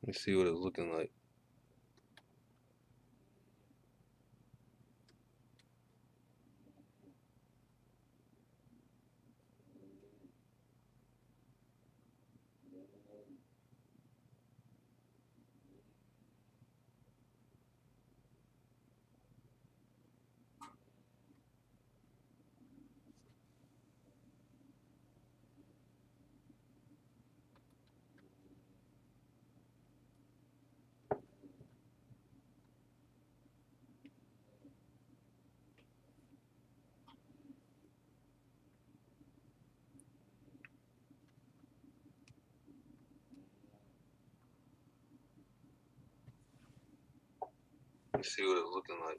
me see what it's looking like. Let me see what it's looking like.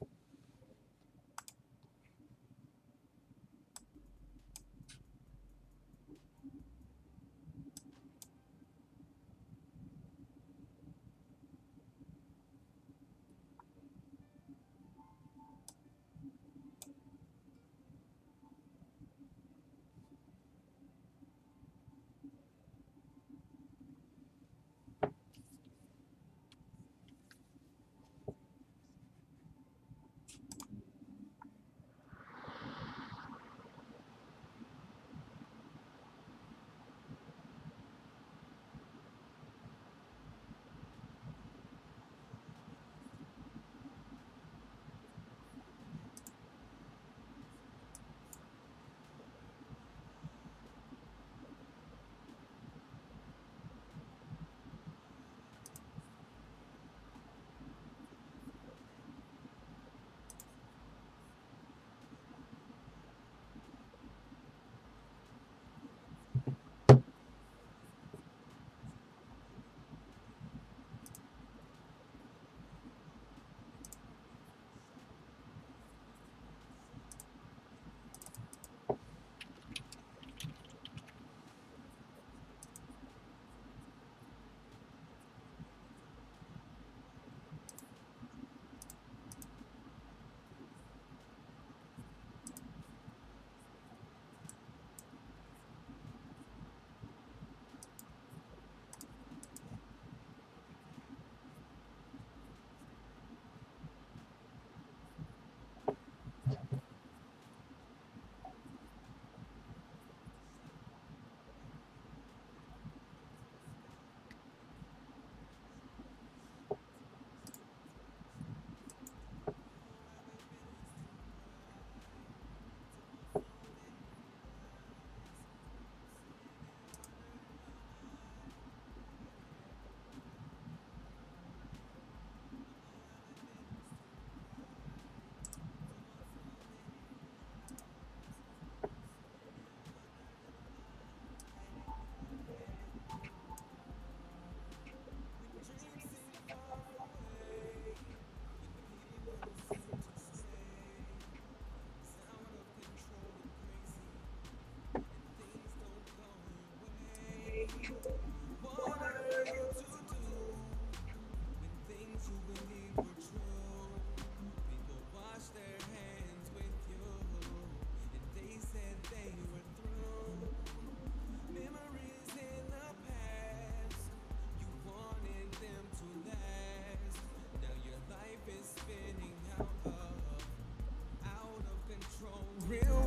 Real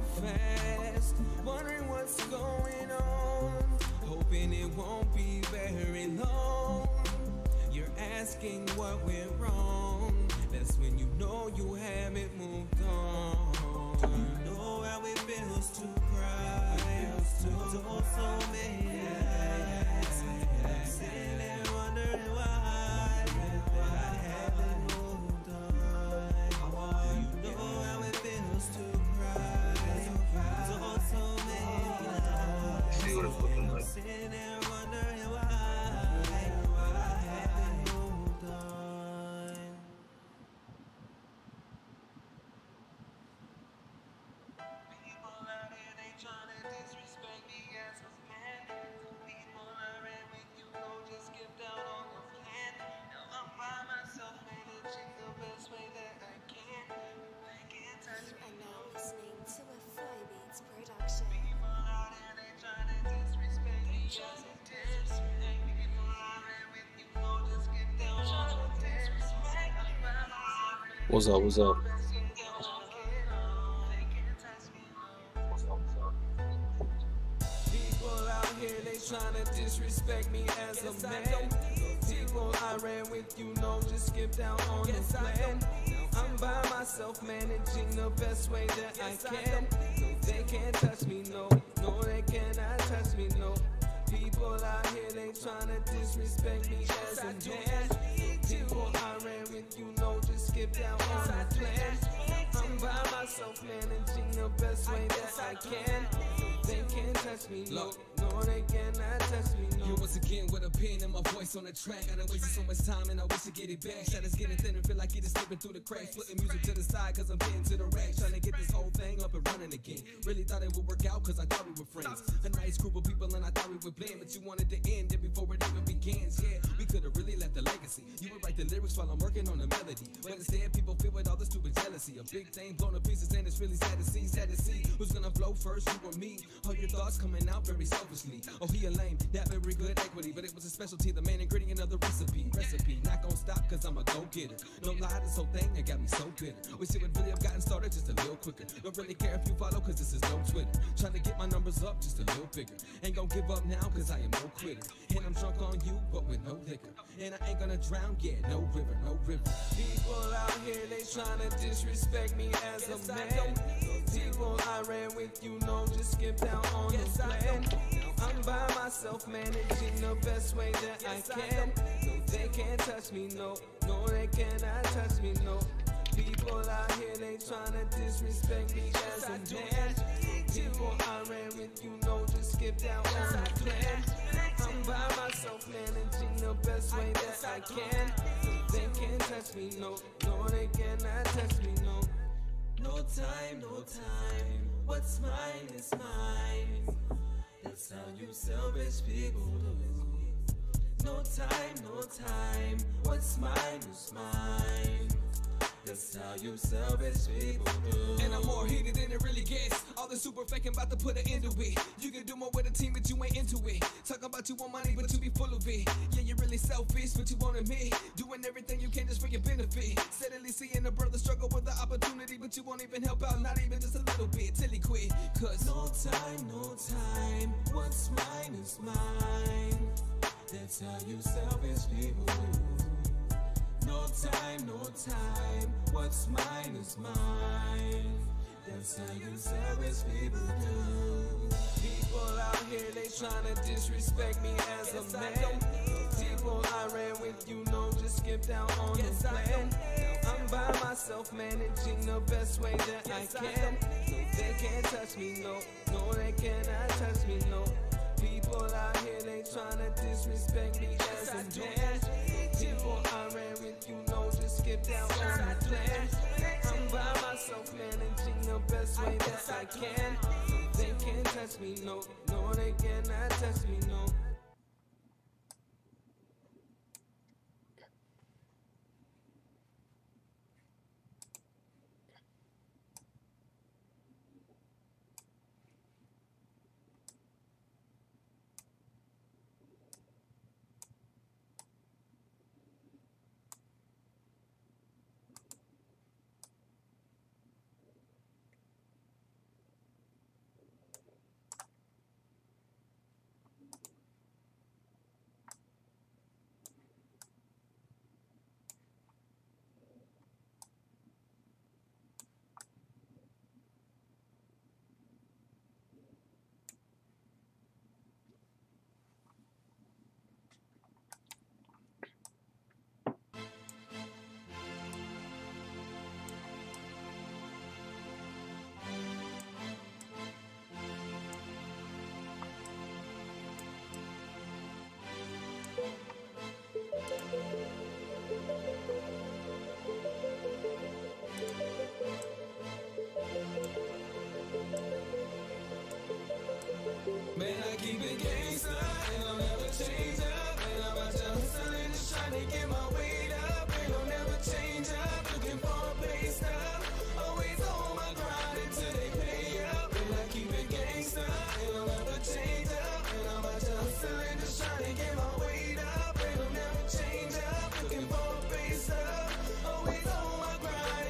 fast, wondering what's going on, hoping it won't be very long. You're asking what went wrong, that's when you know you haven't moved on. You know how it feels to cry, to so many nights, sitting there wondering why I haven't moved on. You know how it feels to See what it's looking like. sitting there wondering why I haven't moved on. People out here, they tryna disrespect me as a man. People around when you know just skip down on the plan. Now I'm by myself, managing the best way that I can. They can't touch me. You are now listening to a Flowbeats production. People out here, they tryna disrespect What's up? What's up? People out here, they tryna disrespect me as a man. People I ran with, you know, just skipped out on the plan. I'm by myself, managing the best way that I can. They can't touch me, no, no, they cannot touch me, no. People out here, they tryna disrespect me as a man. People I ran with, you know, just skipped out on the plan. I'm by myself, managing the best way that I can. They can't touch me, no, no, they cannot touch me, no. Here once again with a pen and my voice on the track. I done wasted so much time and I wish to get it back. Shadows getting thinner, feel like it is slipping through the cracks. Putting music to the side cause I'm getting to the racks. Trying to get this whole thing up and running again. Really thought it would work out cause I thought we were friends. A nice group of people and I thought we would blend. But you wanted to end it before it even begins. Yeah, we could have really left a legacy. You would write the lyrics while I'm working on the melody. But instead people feel with all the stupid jealousy. A big thing blown to pieces and it's really sad to see. Sad to see who's gonna blow first, you or me. All your thoughts coming out very selfishly. Oh, he a lame, that very good equity. But it was a specialty, the main ingredient of the recipe. Not gonna stop cause I'm a go-getter. No lie, this whole thing, it got me so bitter. Wish it would really have gotten started just a little quicker. Don't really care if you follow cause this is no Twitter. Trying to get my numbers up just a little bigger. Ain't gonna give up now cause I am no quitter. And I'm drunk on you but with no liquor. And I ain't gonna drown, yeah, no river, no river. People out here, they tryna disrespect me as a man. People I ran with, you know, just skipped out on the plan. I'm by myself, managing the best way that I can. They can't touch me, no, no, they cannot touch me, no. People out here, they tryna disrespect me as a man. People I ran with, you know, just skipped out on the plan. I'm by myself, managing the best way that I can. They can't touch me, no, no, they cannot touch me, no. No time, no time, what's mine is mine. That's how you selfish people do. No time, no time, what's mine is mine. That's how you selfish people do. And I'm more heated than it really gets. All the super faking about to put an end to it. You can do more with a team but you ain't into it. Talk about you want money but you be full of it. Yeah, you're really selfish but you won't admit. Doing everything you can just for your benefit. Steadily seeing a brother struggle with the opportunity but you won't even help out, not even just a little bit till he quit. Cause no time, no time, what's mine is mine. That's how you selfish people do. No time, no time, what's mine is mine. That's how you selfish people do. People out here, they tryna disrespect me as a man. People I ran with, you know, just skipped out on the plan. I'm by myself, managing the best way that I can. They can't touch me, no, no, they cannot touch me, no. People out here, they tryna disrespect me as a man. People I ran with, you know, just skipped out on the plan. I'm by myself, managing the best way that I can. They can't touch me, no, no, they cannot touch me, no. man, I keep it gangsta and I'll never change up. And I'm out there hustling, just trying to get my weight up. And I'll never change up, looking for a pay stub. Always on my grind until they pay up. And I keep it gangsta and I'll never change up. And I'm out there hustling, just trying to get my weight up. And I'll never change up, looking for a pay stub. Always on my grind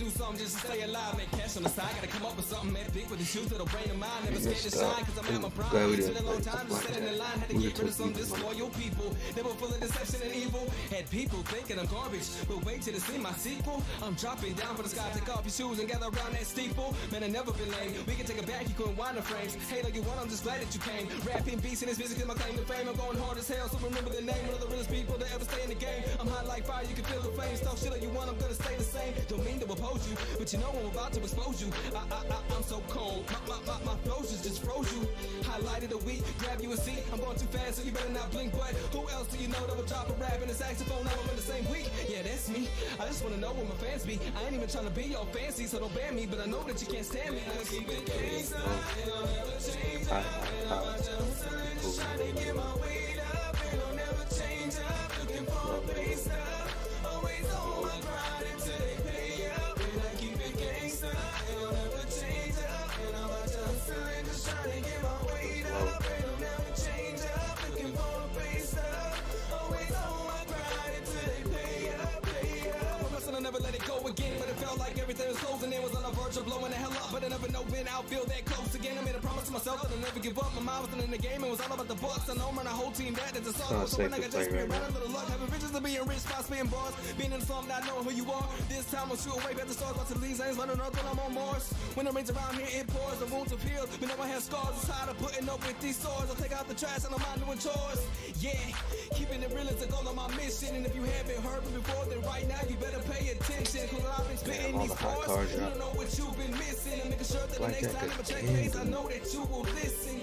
do something just to stay alive. Make cash on the side, gotta come up with something epic with the shoes that'll brain of mine. Never scared to shine, cause I'm at my prime. It's been a long time, just sitting in line. Had to get rid of some disloyal people. They were full of deception and evil. Had people thinking I'm garbage, but wait till they see my sequel. I'm dropping down from the sky, take off your shoes and gather around that steeple. Man, I never been lame. We can take it back, you couldn't wind the frames. Hey, like you want, I'm just glad that you came. Rapping beats in this music is my claim to fame. I'm going hard as hell, so remember the name. One of the realest people that ever stay in the game. I'm hot like fire, you can feel the flames. Talk shit like you want, I'm gonna stay the same. Don't mean to oppose you, but you know I'm about to expose you. I'm so cold, my flows just froze you. Highlighted a week, grab you a seat. I'm going too fast, so you better not blink. But who else do you know that will drop a rap in a saxophone album in the same week? Yeah, that's me. I just wanna know where my fans be. I ain't even trying to be all fancy, so don't ban me. But I know that you can't stand me. I keep it gangsta, and I'll never change up. And I'm just trying to get my weight up, and I'll never change up. Looking for a pay stub, always on my grind until they pay up. And I keep it gangsta, and I'll never change up. And I'm just trying to get my weight up, and I'll never change up. Looking for a pay stub, always on my grind until they pay up, pay up. I must have never let it go again, but it felt like everything was closing in. Was on the verge of blowing the hell up, but I never know when I'll feel that close again. I made a promise to myself that I'll never give up. My mind wasn't in the game, it was all about the bucks. I know I'm running a whole team that is a song. So when I got just being around a little luck, having riches of being rich, spots being bars, being in the slum, not knowing who you are. This time I'll shoot away at the stars, watch the leaves, I ain't running up when I'm on Mars. When the rains around here, it pours, the wounds have healed. But now I have scars, it's tired of putting up with these swords. I'll take out the trash and I'm out doing chores. Yeah, keeping it real is a goal on my mission. And if you haven't heard me before, then right now you better pay attention. Cause I've been spitting these bars, you don't know what you've been missing. And making sure that the next time I check face, I know that you will listen.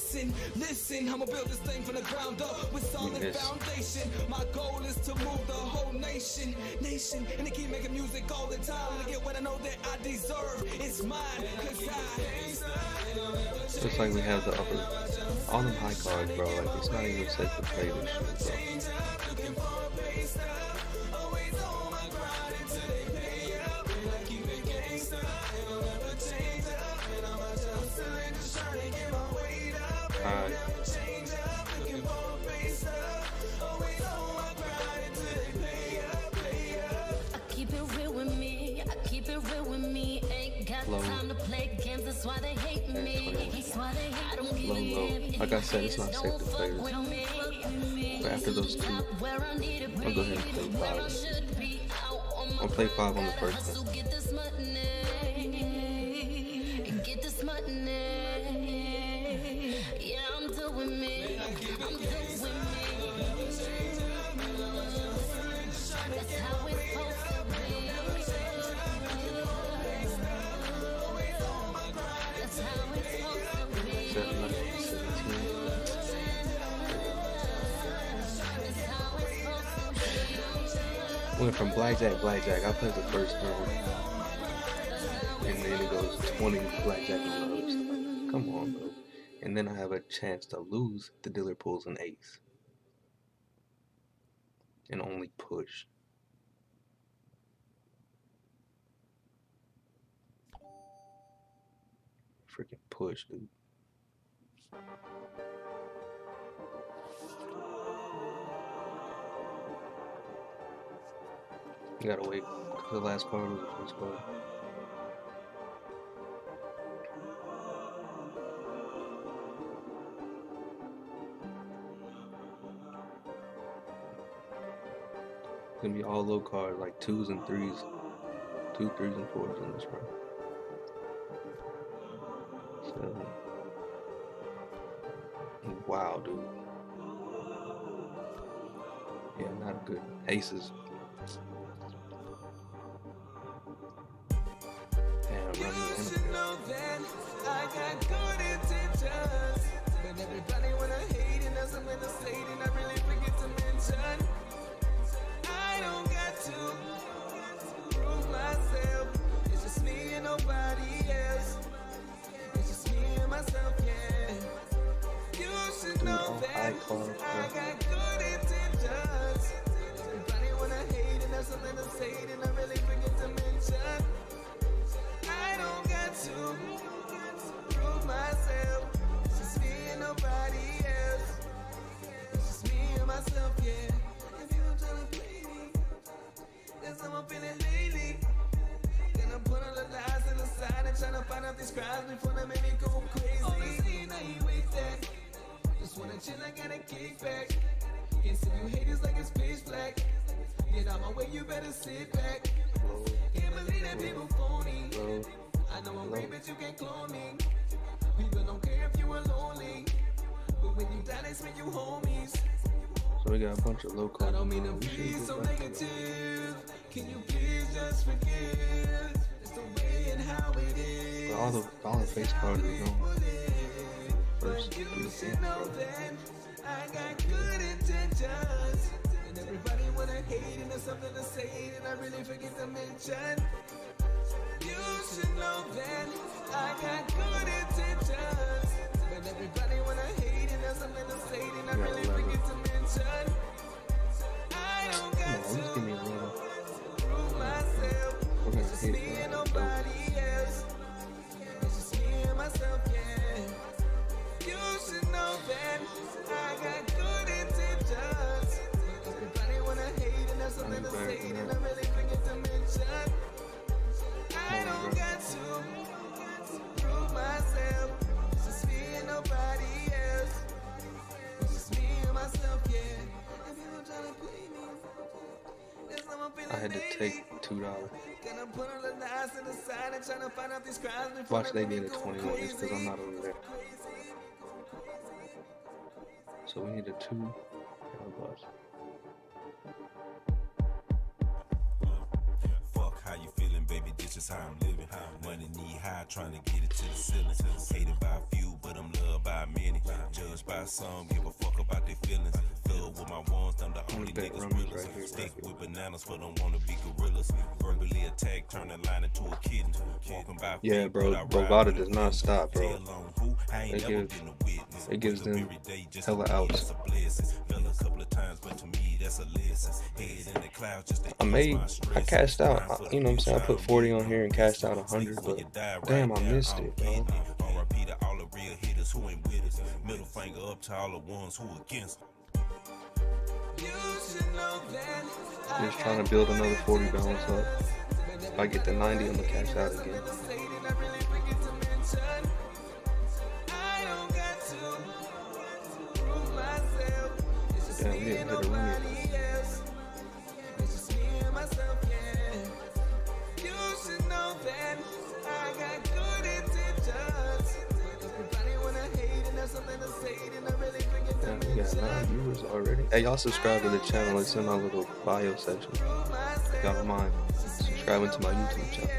Listen, I'ma build this thing from the ground up with solid foundation. My goal is to move the whole nation, and to keep making music all the time. And to get what I know that I deserve, it's mine, cause I looks like we have the upper, all them high cards, bro. Like, it's not even safe to play this shit, bro. Time to play games, that's why they hate me. That's why they hate I don't give a damn. Like I said, it's not safe to play this. But after those two, I'll go ahead and play 5. I'll play 5 on the first one. Get this money. Yeah, I'm doing me. That's how it's supposed to be. Went from blackjack. I played the first round, and then it goes 20 blackjack on the other side. Come on, bro. And then I have a chance to lose. The dealer pulls an ace, and only push. Freaking push, dude. You gotta wait. The last card was the first card. It's gonna be all low cards, like 2s and 3s. 2, 3s, and 4s in this round. So, wow, dude. Yeah, not good. Aces. You should know that I got good intentions, but everybody wanna hate and doesn't let us say it, and I really forget to mention I don't got to prove myself. It's just me and nobody else. It's just me and myself, yeah. You should know that I got good intentions. Everybody wanna hate and doesn't let us say it, and I really forget to mention I don't got to prove myself. It's just me and nobody else. It's just me and myself, yeah. If you don't try to play me, that's how I'm feeling lately. Then trying to find out these crowds before they make me go crazy. Oh, baby, now you wait that. Just wanna chill, I gotta kick back. Can't see you haters like it's pitch black. Get out my way, you better sit back. Can't believe that people phony. I know I'm great, but you can't clone me. People don't care if you were lonely, but when you die, they spend you homies. So we got a bunch of low cards. I don't mean to be so negative. Can you please just forgive? It's the way and how it is. All the face cards are gone. First, you should know that I got good intentions. And everybody wanna hate and there's something to say and I really forget to mention. You should know that I got good intentions. But everybody wanna hate and there's something to say and I really forget to mention. I don't got to prove myself. It's just me and nobody else. It's just me and myself, yeah. You should know that I got good intentions. Everybody wanna hate and there's something to say and I really forget to mention. I don't got to prove myself. It's just me and nobody else. It's just me and myself, yeah. If you trying to play me, there's someone feeling I had to take $2. Gonna put on the knives to the side and trying to find out these crimes before Watch they get a 21 just because I'm not over there. So we need a 2 and a bus. Fuck how you feeling, baby, this is how I'm living. Money knee high, trying to get it to the ceiling. Hated by a few, but I'm loved by many. Judged by some, give a fuck about their feelings. Thug with my ones, I'm the only niggas realest. Stick with bananas, but don't wanna be gorillas. Verbally attack, turn the line into a kitten. Walking by Yeah, bro, Bovada does not stop, bro. It gives them hella outs. I cashed out, you know what I'm saying? I put 40 on here and cashed out 100, but damn, I missed it, bro. Middle finger up to all the ones who against. Just trying to build another 40 balance up. If I get to 90, I'm gonna cash out again. Damn, we didn't hit a limit. Damn, we got 9 viewers already. Hey, y'all subscribe to the channel. It's in my little bio section. If y'all don't mind subscribing to my YouTube channel.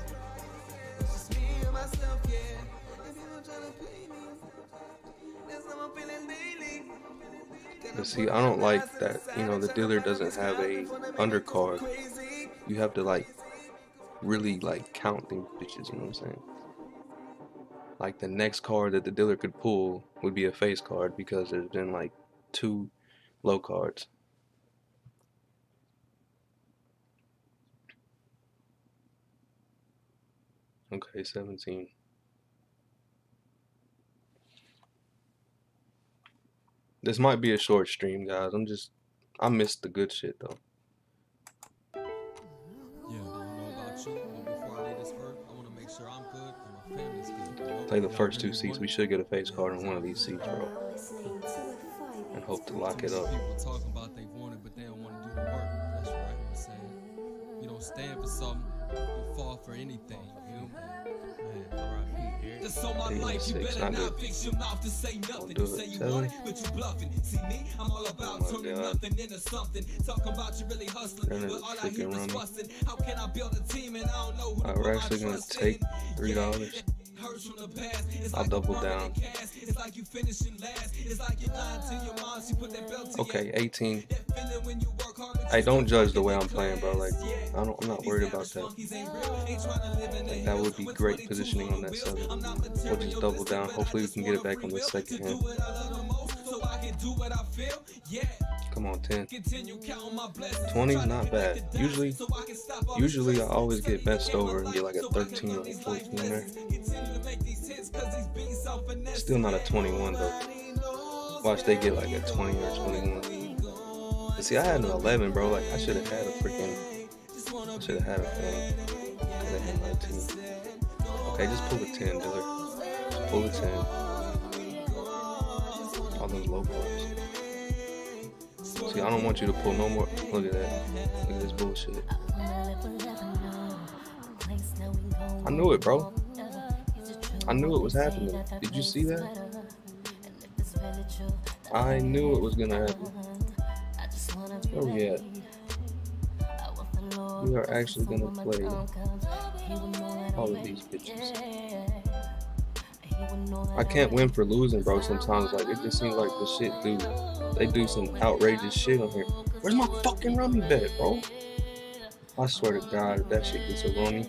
But see, I don't like that, you know, the dealer doesn't have a undercard. You have to, like, really, like, count these bitches, you know what I'm saying? Like, the next card that the dealer could pull would be a face card because there's been, like, 2 low cards. Okay, 17. This might be a short stream, guys. I missed the good shit, though. Yeah, I don't know about you, but before I leave this earth, I want to make sure I'm good and my family's good. Play the first 2 seats. We should get a face card on one of these seats, bro. And hope to lock it up. People talking about they want it, but they don't want to do the work. That's right, I'm saying. You don't stand for something, you fall for anything. You know? Man, alright. That's all my life, you better not fix your mouth to say nothing. You say you want it, but you bluffing. See me, I'm all about turning nothing into something. Talking about you really hustling, but all I hear is busting. How can I build a team and I don't know who? Alright, we're actually gonna take $3. I'll double down. Okay, 18. Hey, don't judge the way I'm playing, bro. Like, I'm not worried about that. Like, that would be great positioning on that 7. We'll just double down. Hopefully we can get it back on the second hand. Come on, 10. 20, not bad. Usually I always get best over and get like a 13 or a 14 there. Still not a 21 though. Watch they get like a 20 or 21. But see, I had an 11, bro. Like, I should have had a freaking. I should have had a fan. I had 19. Hey, just pull the 10, dealer. Just pull the 10. All those low cards. See, I don't want you to pull no more. Look at that. Look at this bullshit. I knew it, bro. I knew it was happening. Did you see that? I knew it was gonna happen. Where we at? We are actually gonna play all of these bitches. I can't win for losing, bro. Sometimes, like, it just seems like the shit, dude. They do some outrageous shit on here. Where's my fucking rummy bet, bro? I swear to God, if that shit gets a rummy.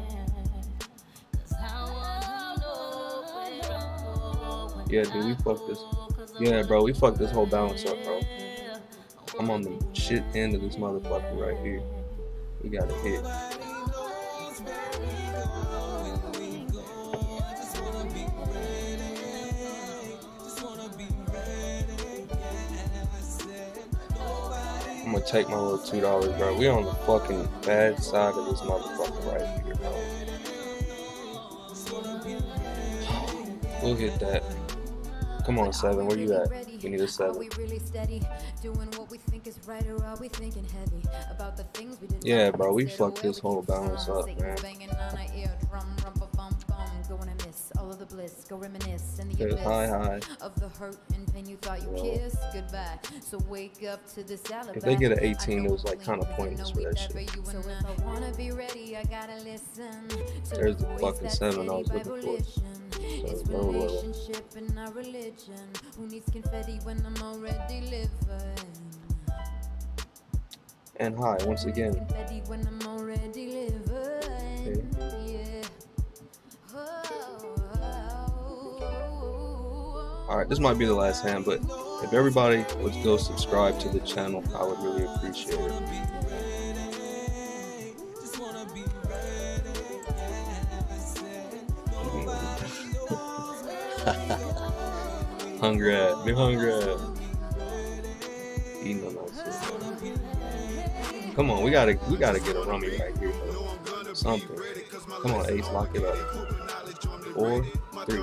Yeah, dude, we fucked this. Yeah, bro, we fucked this whole balance up, bro. I'm on the shit end of this motherfucker right here. We got a hit. I'm gonna take my little $2, bro. We on the fucking bad side of this motherfucker right here, bro. We'll hit that. Come on, 7. Where you at? We need a 7. Yeah, bro. We fucked this whole balance up, man. There's high. If they get an 18, it was like kind of pointless for that shit. There's the fucking 7 I was looking for. So and high once again. Okay. Alright, this might be the last hand, but if everybody would go subscribe to the channel, I would really appreciate it. Hungry at, be hungry at. Eating on that shit. Come on, we gotta get a rummy right here, though. Something. Come on, Ace, lock it up. 4, 3.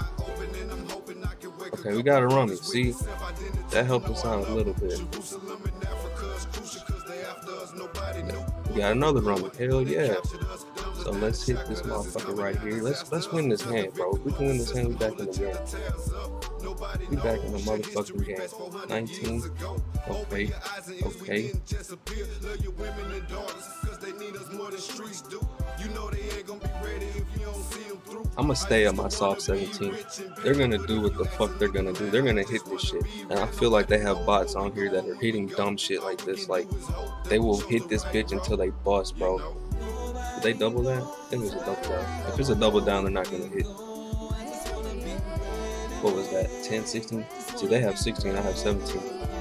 Okay, we got a rummy. See, that helped us out a little bit. We got another rummy. Hell yeah. So let's hit this motherfucker right here. Let's win this hand, bro. If we can win this hand, we back in the game. We back in the motherfucking game. 19. Okay. Okay. I'm gonna stay at my soft 17. They're gonna do what the fuck they're gonna do. They're gonna hit this shit. And I feel like they have bots on here that are hitting dumb shit like this. Like, they will hit this bitch until they bust, bro. Did they double that? I think it was a double down. If it's a double down, they're not gonna hit. What was that? 10, 16? See, they have 16, I have 17.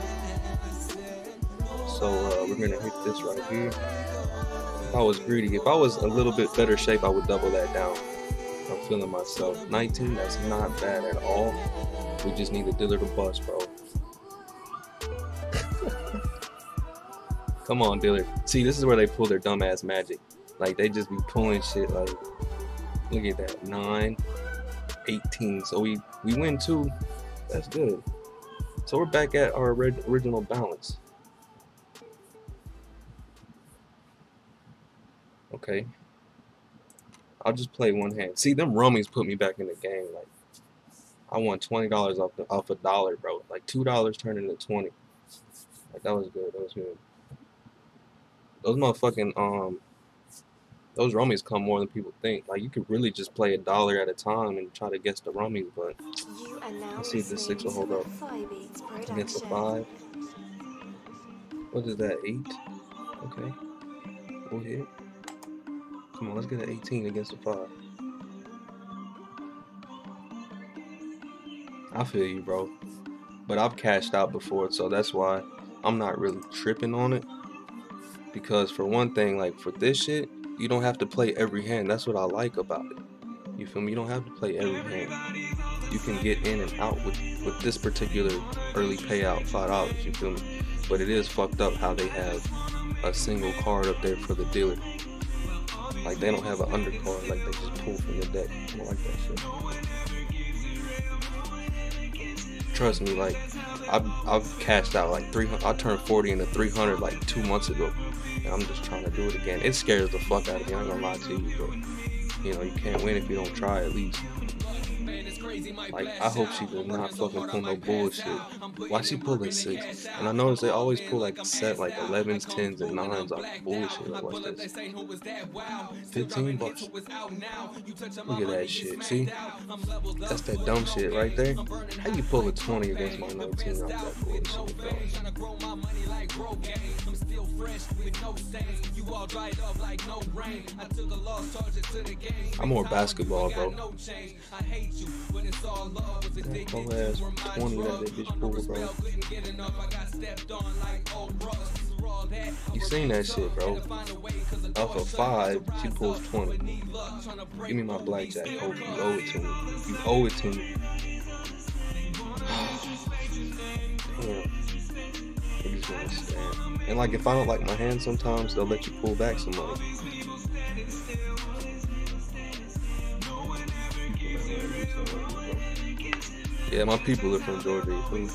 So we're gonna hit this right here. If I was greedy, if I was a little bit better shape, I would double that down. I'm feeling myself. 19, that's not bad at all. We just need the dealer to bust, bro. Come on, dealer. See, this is where they pull their dumbass magic. Like, they just be pulling shit like, look at that, 9, 18. So we win 2. That's good. So we're back at our original balance. Okay. I'll just play one hand. See, them rummies put me back in the game. Like, I won $20 off a dollar, bro. Like, $2 turned into 20. Like, that was good. That was good. Those motherfucking those rummies come more than people think. Like, you could really just play $1 at a time and try to guess the rummies, but let's see if this 6 will hold up against the 5. What is that, 8? Okay, we'll hit. Come on, let's get an 18 against the 5. I feel you, bro, but I've cashed out before, so that's why I'm not really tripping on it. Because for one thing, like, for this shit, you don't have to play every hand. That's what I like about it. You feel me? You don't have to play every hand. You can get in and out with this particular early payout, $5. You feel me? But it is fucked up how they have a single card up there for the dealer. Like they don't have an undercard, like they just pull from your deck. I don't like that shit. Trust me, like I've cashed out like 300. I turned 40 into 300 like 2 months ago, and I'm just trying to do it again. It scares the fuck out of me. I ain't gonna lie to you, but you know you can't win if you don't try at least. Like, I hope she does not fucking pull no bullshit. Why she pulling 6? And I notice they always pull like set like 11s, 10s, and 9s on bullshit. Like, what's this? 15 bucks. Look at that shit. See? That's that dumb shit right there. How you pull a 20 against my 19 off that bullshit, bro? I'm more basketball, bro. That whole ass 20 that bitch pulled, bro. You seen that shit, bro. Off of 5, she pulls 20. Give me my blackjack. Oh, you owe it to me. You owe it to me. And like, if I don't like my hand sometimes, they'll let you pull back some money. Yeah, my people are from Georgia, please.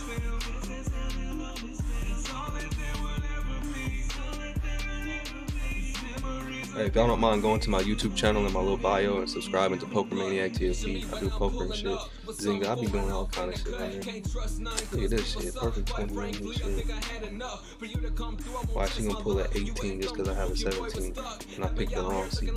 Hey, if y'all don't mind going to my YouTube channel and my little bio and subscribing to Poker Maniac TFP, I do poker and shit. Zynga, I be doing all kind of shit on here. Look at this shit, perfect 21 and shit. Why she gonna pull at 18 just because I have a 17 and I picked the wrong seat?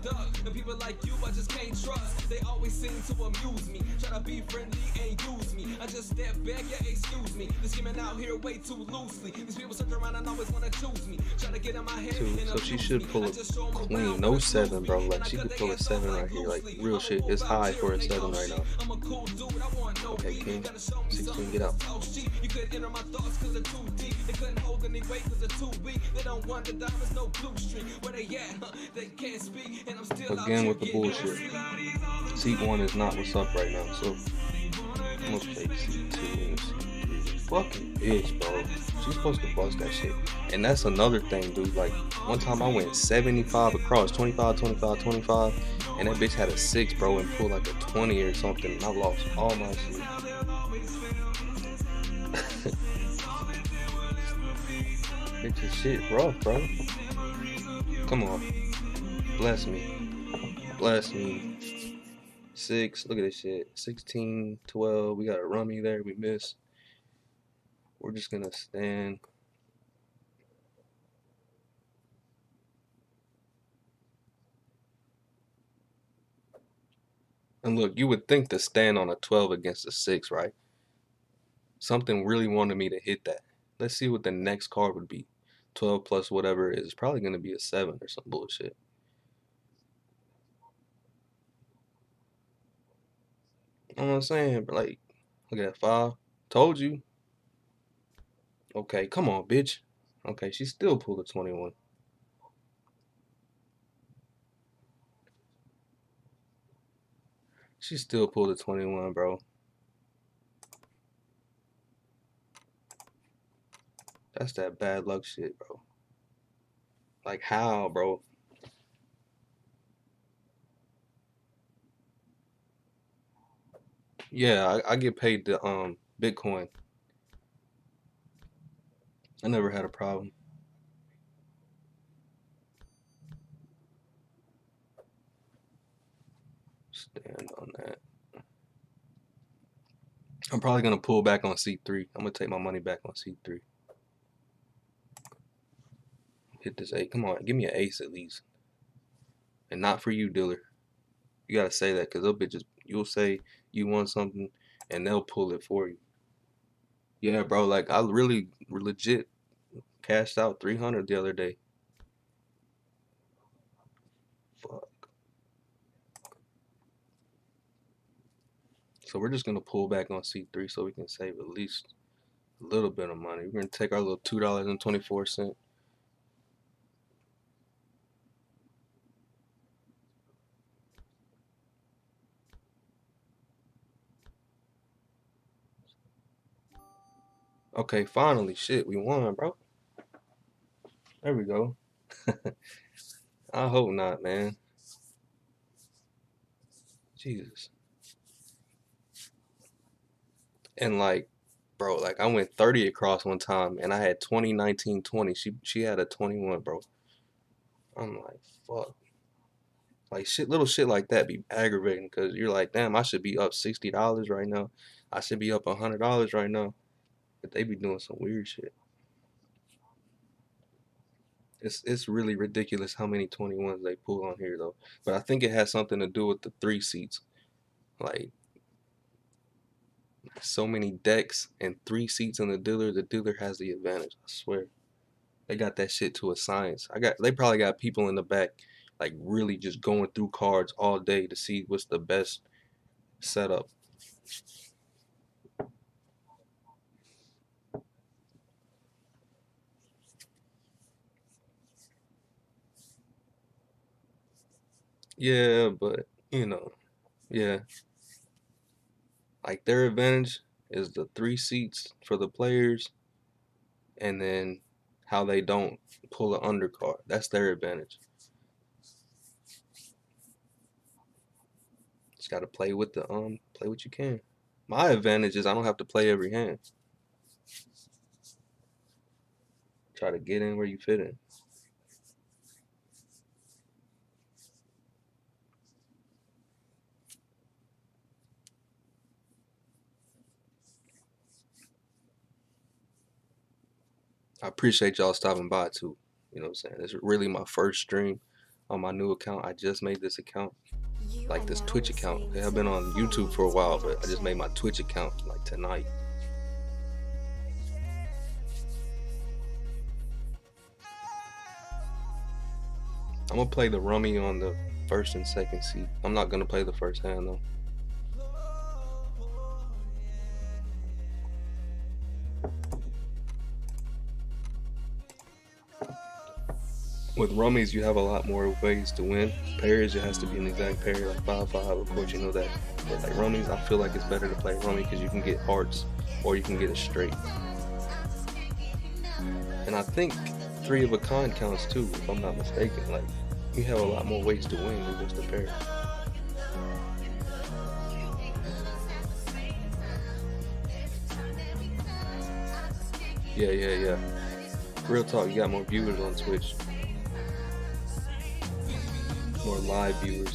They always seem to amuse me, try to be friendly and use me. I just step back, yeah, excuse me. They're scheming out here way too loosely. These people search around and always wanna choose me. Try to get in my head. So she should pull a queen, no 7, bro. Like she could pull a 7 right here, like real shit. It's high for a 7 right now. Okay, king, 16, get out. You could enter my thoughts cause they're too deep. They couldn't hold any weight cause they're too weak. They don't want the diamonds, no blue streak. Where they at? They can't speak and I'm still again with the bullshit. Seat 1 is not what's up right now, so I'm gonna play seat 2 and seat 3. Fucking bitch, bro. She's supposed to bust that shit. And that's another thing, dude. Like, one time I went 75 across, 25, 25, 25, and that bitch had a 6, bro, and pulled like a 20 or something, and I lost all my shit. Bitch's shit rough, bro. Come on. Bless me. Bless me. 6. Look at this shit. 16, 12. We got a rummy there. We missed. We're just gonna stand. And look, you would think to stand on a 12 against a 6, right? Something really wanted me to hit that. Let's see what the next card would be. 12 plus whatever it is. It's probably gonna be a 7 or some bullshit. You know what I'm saying? But like, look at that 5. Told you. Okay, come on, bitch. Okay, she still pulled a 21. She still pulled a 21, bro. That's that bad luck shit, bro. Like, how, bro? Yeah, I get paid the Bitcoin. I never had a problem. Stand on that. I'm probably gonna pull back on C3. I'm gonna take my money back on C3. Hit this 8. Come on, give me an ace at least. And not for you, dealer. You gotta say that, cause they'll bitches. You'll say you want something, and they'll pull it for you. Yeah, bro. Like, I really legit cashed out 300 the other day. Fuck. So we're just gonna pull back on C3 so we can save at least a little bit of money. We're gonna take our little $2.24. Okay, finally, shit, we won, bro. There we go. I hope not, man. Jesus. And like, bro, like I went 30 across one time and I had 20, 19, 20. She had a 21, bro. I'm like, fuck. Like shit, little shit like that be aggravating because you're like, damn, I should be up $60 right now. I should be up $100 right now. But they be doing some weird shit. It's really ridiculous how many 21s they pull on here though. But I think it has something to do with the 3 seats. Like so many decks and 3 seats in the dealer has the advantage. I swear. They got that shit to a science. They probably got people in the back like really just going through cards all day to see what's the best setup. Yeah, but you know, yeah. Like their advantage is the 3 seats for the players and then how they don't pull an undercard. That's their advantage. Just gotta play with the play what you can. My advantage is I don't have to play every hand. Try to get in where you fit in. I appreciate y'all stopping by too. You know what I'm saying? It's really my first stream on my new account. I just made this account, like this Twitch account. I've been on YouTube for a while, but I just made my Twitch account like tonight. I'm gonna play the rummy on the first and second seat. I'm not gonna play the first hand though. With rummies, you have a lot more ways to win. Pairs, it has to be an exact pair, like 5-5, of course you know that. But like rummies, I feel like it's better to play rummy because you can get hearts or you can get a straight. And I think 3 of a kind counts too, if I'm not mistaken. Like, you have a lot more ways to win than just a pair. Yeah. Real talk, you got more viewers on Twitch. More live viewers.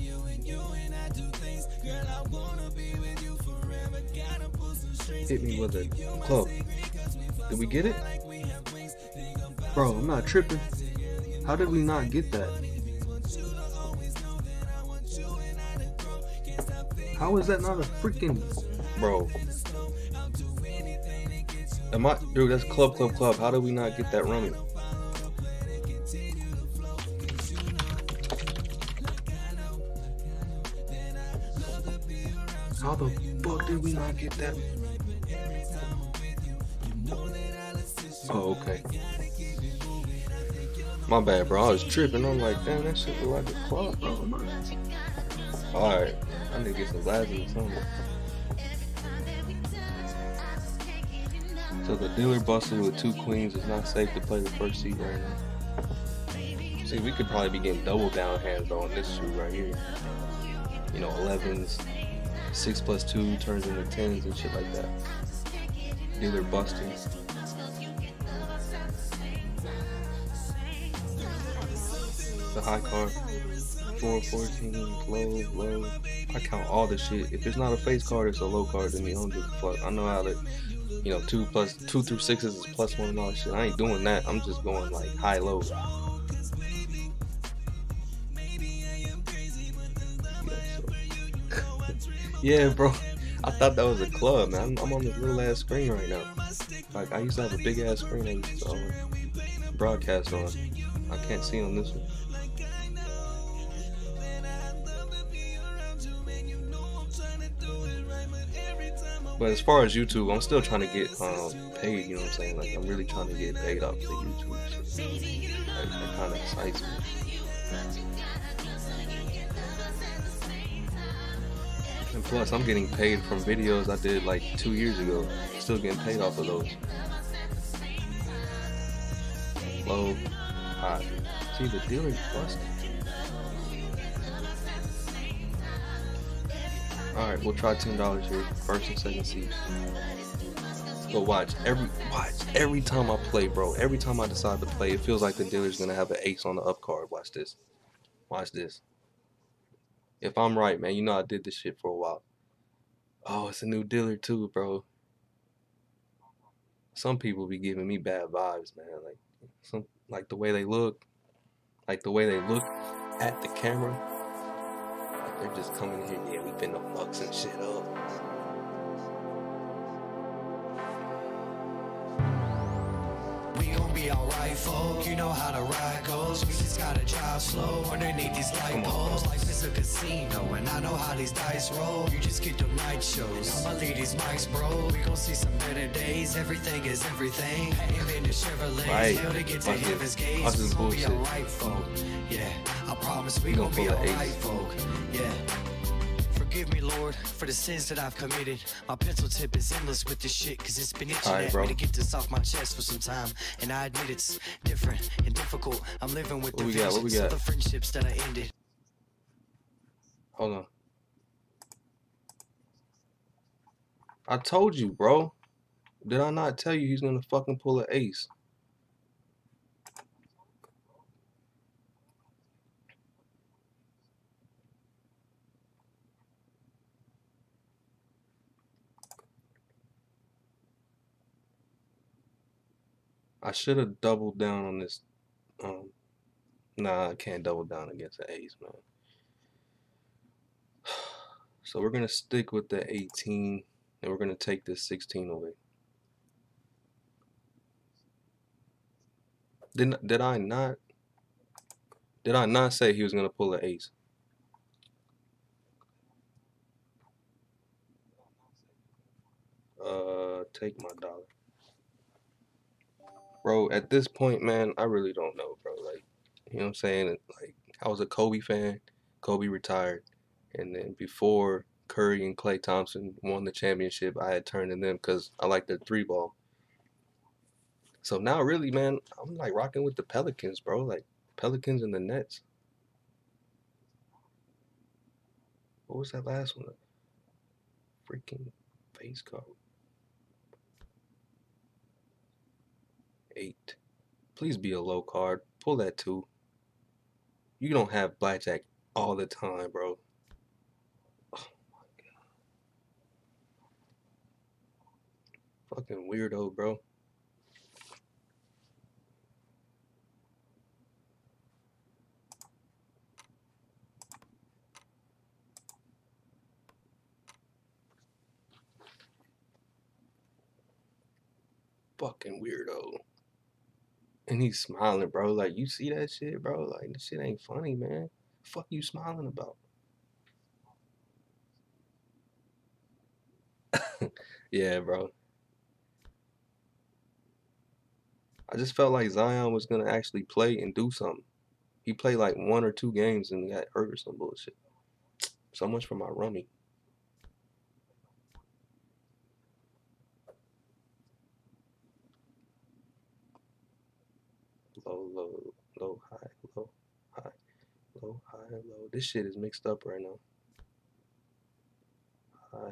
Hit me with a club. Did we get it? Bro, I'm not tripping. How did we not get that? How is that not a freaking... Bro. Dude, that's club. How did we not get that rummy? How the fuck did we not get that? Oh, okay. My bad, bro. I was tripping. I'm like, damn, that shit look like a club, bro. Alright. I need to get some glasses or something. So the dealer busted with 2 queens. It's not safe to play the first seat right now. See, we could probably be getting double down hands though on this shoe right here. You know, 11s. 6 plus 2 turns into 10s and shit like that. Dealer busting. The high card. 4, 14, low. I count all the shit. If it's not a face card, it's a low card to me. I don't give a fuck. I know how to, you know, 2 through 6s is +1 and all that shit. I ain't doing that. I'm just going like high low. Yeah, bro. I thought that was a club, man. I'm on this little ass screen right now. Like, I used to have a big ass screen I used to broadcast on. I can't see on this one. But as far as YouTube, I'm still trying to get paid, you know what I'm saying? Like, I'm really trying to get paid off the YouTube shit. Like, that kind of excites me. And plus, I'm getting paid from videos I did like 2 years ago. Still getting paid off of those. Low, high. See, the dealer's busted. Alright, we'll try $10 here. First and second seats. But watch every time I play, bro. Every time I decide to play, it feels like the dealer's gonna have an ace on the up card. Watch this. Watch this. If I'm right, man, you know I did this shit for a while. Oh, it's a new dealer too, bro. Some people be giving me bad vibes, man. Like the way they look, at the camera. Like they're just coming here, yeah, we finna fuck some shit up. We gon' be alright, folk. You know how the ride goes. We just gotta drive slow underneath these light poles. Life is a casino, and I know how these dice roll. You just get the night shows. I'ma lead these mics, bro. We gon' see some better days. Everything is everything. Ain't been to Chevrolet. Right. Hell to get to heaven's gates. Watch We this gon' be bullshit. alright, folk. Yeah, I promise we gon' pull be an alright, ace. folk. Yeah. Forgive me, Lord, for the sins that I've committed. My pencil tip is endless with this shit, cause it's been itching Alright, at bro. me to get this off my chest for some time. And I admit it's different and difficult. I'm living with What the we got? What we vengeance of got? the friendships that I ended. Hold on. I told you, bro. Did I not tell you he's gonna fucking pull an ace? I should have doubled down on this. Nah, I can't double down against the ace, man. So we're gonna stick with the 18, and we're gonna take this 16 away. Did I not? Did I not say he was gonna pull an ace? Take my dollar. Bro, at this point, man, I really don't know, bro. Like, you know what I'm saying? Like, I was a Kobe fan. Kobe retired. And then before Curry and Klay Thompson won the championship, I had turned to them because I like their three ball. So now, really, man, I'm like rocking with the Pelicans, bro. Like, Pelicans and the Nets. What was that last one? Freaking face card. 8. Please be a low card. Pull that 2. You don't have blackjack all the time, bro. Oh my God. Fucking weirdo, bro. Fucking weirdo. And he's smiling, bro. Like, you see that shit, bro? Like, this shit ain't funny, man. Fuck you smiling about? Yeah, bro. I just felt like Zion was gonna actually play and do something. He played like 1 or 2 games and got hurt or some bullshit. So much for my rummy. Low, low, low, high, low, high, low, high, low. This shit is mixed up right now. High.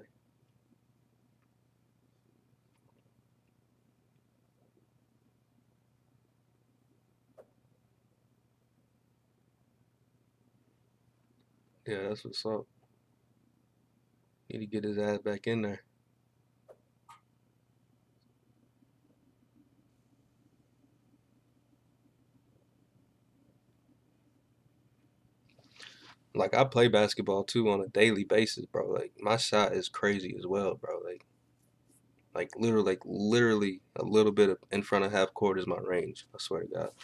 Yeah, that's what's up. Need to get his ass back in there. Like, I play basketball too on a daily basis, bro. Like, my shot is crazy as well, bro. Like literally a little bit of in front of half court is my range. I swear to God.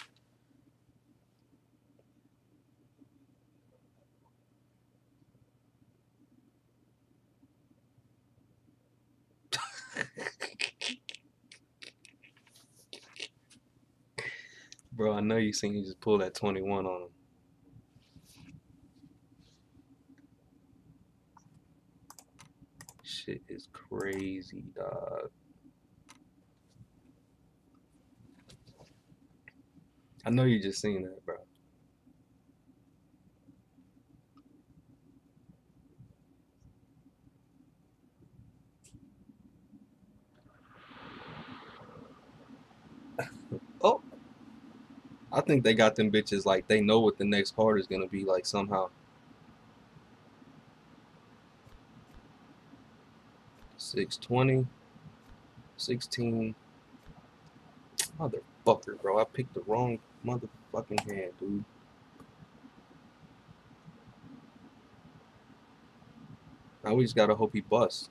Bro, I know you seen you just pull that 21 on him. Shit is crazy, dog. I know you just seen that, bro. Oh, I think they got them bitches like they know what the next card is gonna be like somehow. 620, 16. Motherfucker, bro. I picked the wrong motherfucking hand, dude. Now we just gotta hope he busts.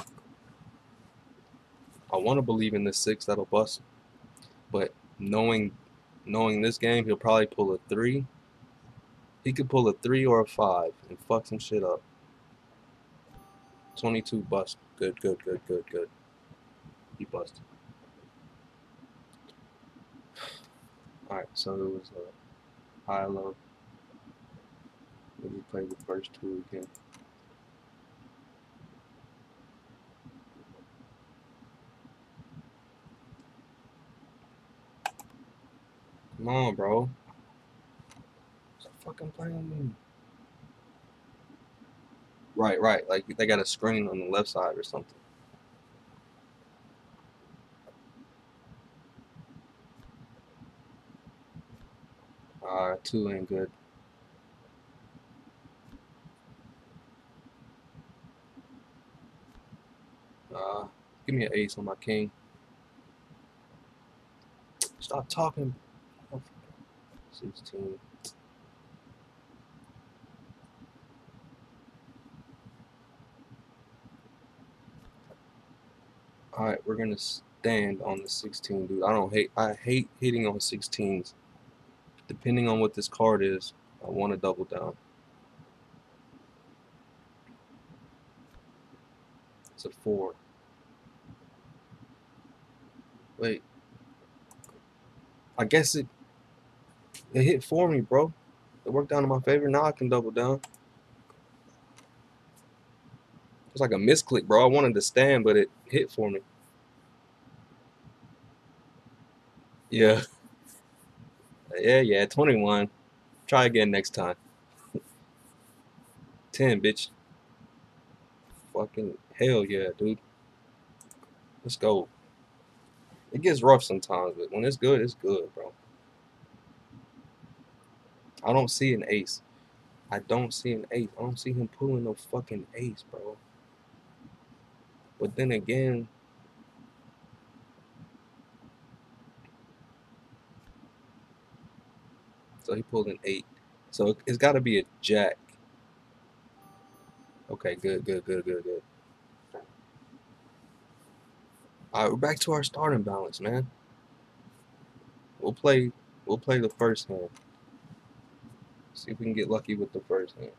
I want to believe in this 6 that'll bust, but knowing this game, he'll probably pull a 3. He could pull a 3 or a 5 and fuck some shit up. 22 bust. Good, good, good, good, good. He busted. Alright, so it was a high low. Let me play the first 2 again. Come on, bro. Stop fucking playing me. Right, right. Like they got a screen on the left side or something. Alright, 2 ain't good. Give me an ace on my king. Stop talking. 16. Alright, we're gonna stand on the 16, dude. I hate hitting on 16s. Depending on what this card is, I want to double down. It's a 4. Wait. I guess it hit for me, bro. It worked out in my favor. Now I can double down. It's like a misclick, bro. I wanted to stand, but it hit for me. Yeah. Yeah, 21. Try again next time. 10, bitch. Fucking hell yeah, dude. Let's go. It gets rough sometimes, but when it's good, bro. I don't see an ace. I don't see an ace. I don't see him pulling no fucking ace, bro. But then again, so he pulled an 8. So it's got to be a jack. Okay, good. All right, we're back to our starting balance, man. We'll play the first hand. See if we can get lucky with the first hand.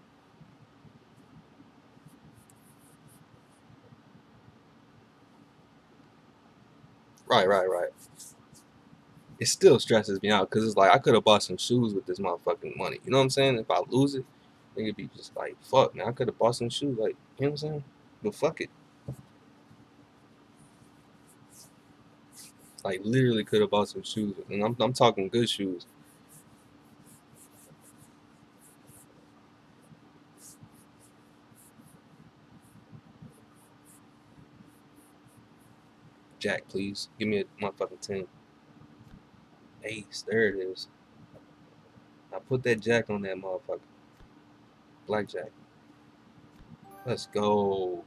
Right. It still stresses me out because it's like I could have bought some shoes with this motherfucking money. You know what I'm saying? If I lose it, I think it'd be just like, fuck, man. I could have bought some shoes. Like, you know what I'm saying? But fuck it. Like, literally could have bought some shoes. And I'm talking good shoes. Jack, please. Give me a motherfucking 10. Ace. There it is. I put that jack on that motherfucker. Blackjack. Let's go.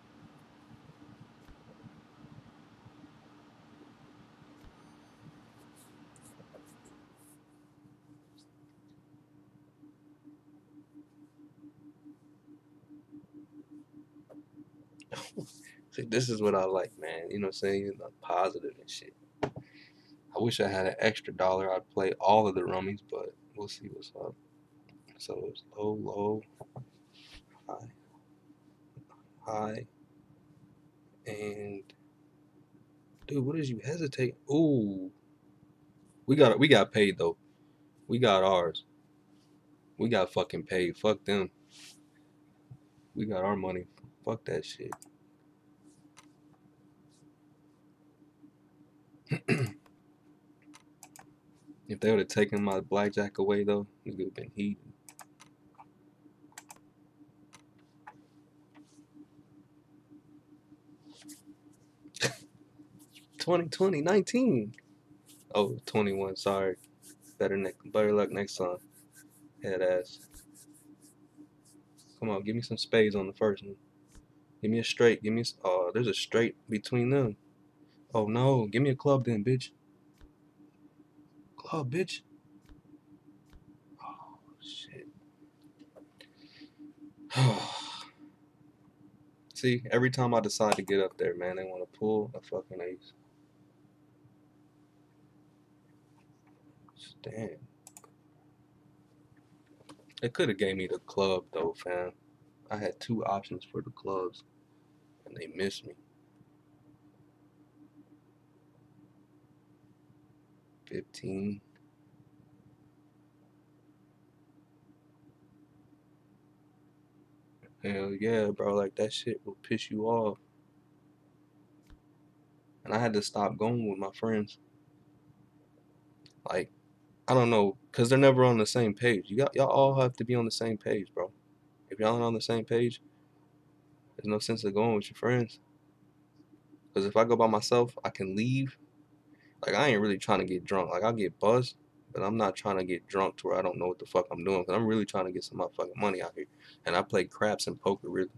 See, this is what I like, man. You know what I'm saying? Like, positive and shit. I wish I had an extra dollar. I'd play all of the rummies, but we'll see what's up. So it's low, high, high, and dude, what is you hesitate? Ooh, we got paid though. We got ours. We got fucking paid. Fuck them. We got our money. Fuck that shit. If they would have taken my blackjack away though, it would have been heat. 2020, 19. Oh, 21. Sorry. Better luck next time. Head ass. Come on, give me some spades on the first one. Give me a straight. Give me. Oh, there's a straight between them. Oh no, give me a club then, bitch. Club, bitch. Oh shit. See, every time I decide to get up there, man, they want to pull a fucking ace. Damn. They could have gave me the club though, fam. I had two options for the clubs, and they missed me. 15. Hell yeah, bro. Like that shit will piss you off. And I had to stop going with my friends. Like, I don't know, cause they're never on the same page. Y'all all have to be on the same page, bro. If y'all aren't on the same page, there's no sense of going with your friends. Cause if I go by myself, I can leave. Like I ain't really trying to get drunk. Like I'll get buzzed, but I'm not trying to get drunk to where I don't know what the fuck I'm doing. Cause I'm really trying to get some motherfucking money out here. And I play craps and poker really.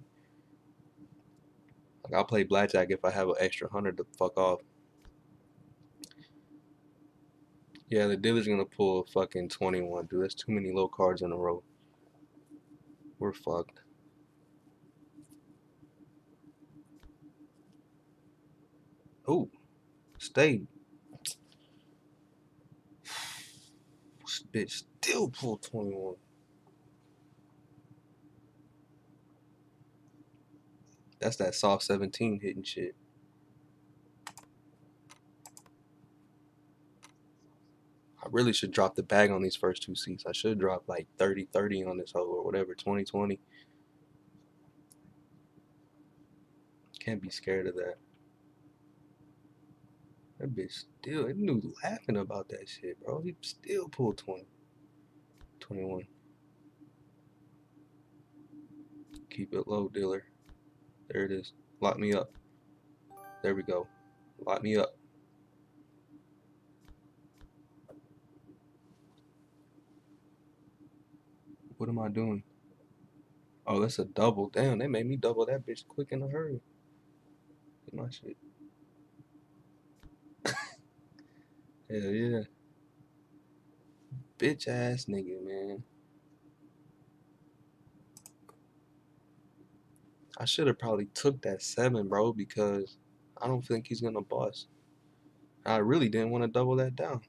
Like I'll play blackjack if I have an extra 100 to fuck off. Yeah, the dealer's gonna pull a fucking 21, dude. That's too many low cards in a row. We're fucked. Ooh, stay. Bitch, still pull 21. That's that soft 17 hitting shit. I really should drop the bag on these first two seats. I should drop like 30-30 on this hole or whatever, 20-20. Can't be scared of that. That bitch still, that dude laughing about that shit, bro. He still pulled 20. 21. Keep it low, dealer. There it is. Lock me up. There we go. Lock me up. What am I doing? Oh, that's a double. Damn, they made me double that bitch quick in a hurry. Get my shit. Hell yeah. Bitch ass nigga, man. I should have probably took that 7, bro, because I don't think he's gonna bust. I really didn't want to double that down.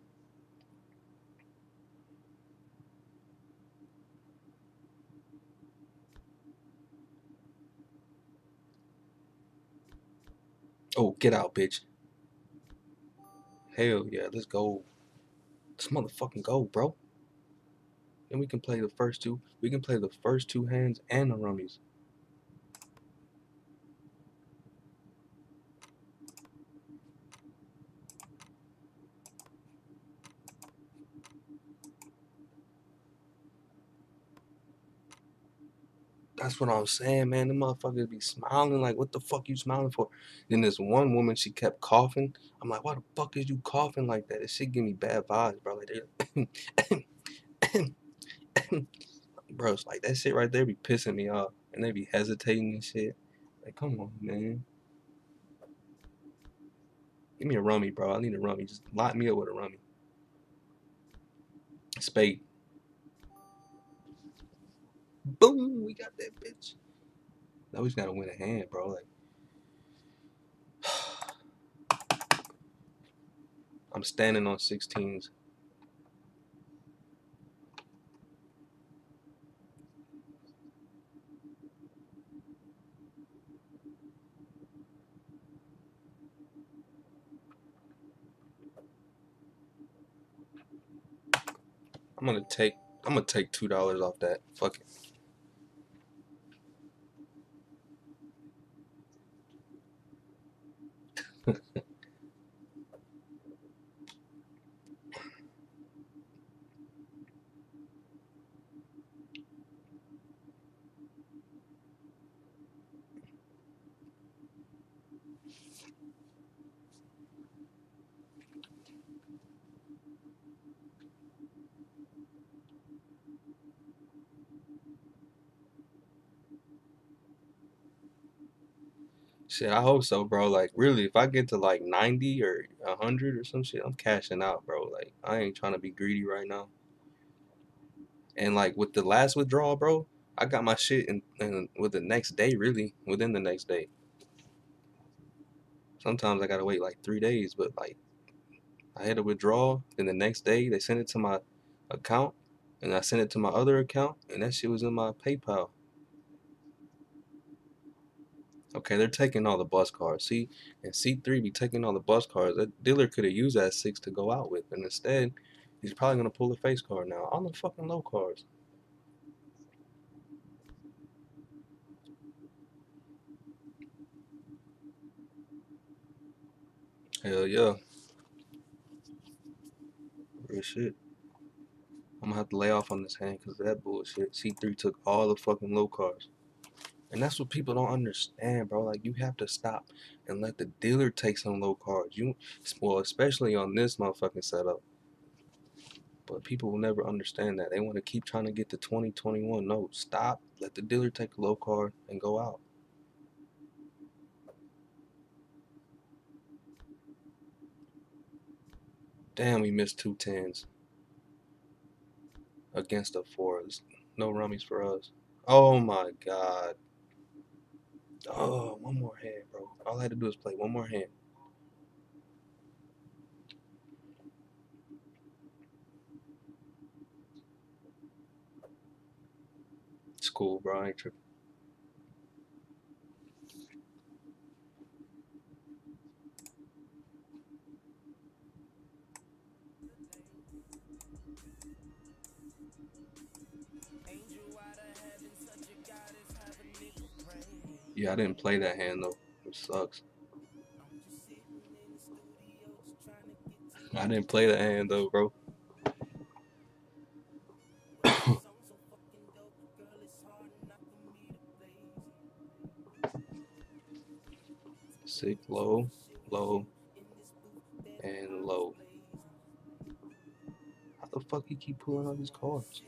Oh, get out, bitch. Hell yeah, let's go. Let's motherfucking go, bro. And we can play the first two. We can play the first two hands and the rummies. That's what I'm saying, man. The motherfuckers be smiling like, what the fuck you smiling for? Then this one woman, she kept coughing. I'm like, why the fuck is you coughing like that? This shit give me bad vibes, bro. Like, bro, it's like that shit right there be pissing me off. And they be hesitating and shit. Like, come on, man. Give me a rummy, bro. I need a rummy. Just lock me up with a rummy. Spade. Boom, we got that bitch. Now we just gotta win a hand, bro. Like, I'm standing on 16s. I'm gonna take $2 off that. Fuck it. Shit, I hope so, bro. Like, really, if I get to like 90 or 100 or some shit, I'm cashing out, bro. Like, I ain't trying to be greedy right now. And like with the last withdrawal, bro, I got my shit in with the next day, really, within the next day. Sometimes I gotta wait like 3 days, but like I had a withdrawal, then the next day they sent it to my account, and I sent it to my other account, and that shit was in my PayPal. Okay, they're taking all the bus cards. See, and C3 be taking all the bus cards. That dealer could have used that 6 to go out with, and instead, he's probably gonna pull a face card now. All the fucking low cards. Hell yeah. Real shit. I'm gonna have to lay off on this hand because of that bullshit. C3 took all the fucking low cards. And that's what people don't understand, bro. Like, you have to stop and let the dealer take some low cards. Well, especially on this motherfucking setup. But people will never understand that. They want to keep trying to get to 2021. No, stop. Let the dealer take a low card and go out. Damn, we missed 2 10s against a 4. No rummies for us. Oh my god. Oh, one more hand, bro. All I had to do is play one more hand. It's cool, bro. I ain't tripping. Yeah, I didn't play that hand though. It sucks. I didn't play that hand though, bro. Sick, low, low, and low. How the fuck he keep pulling all these cards?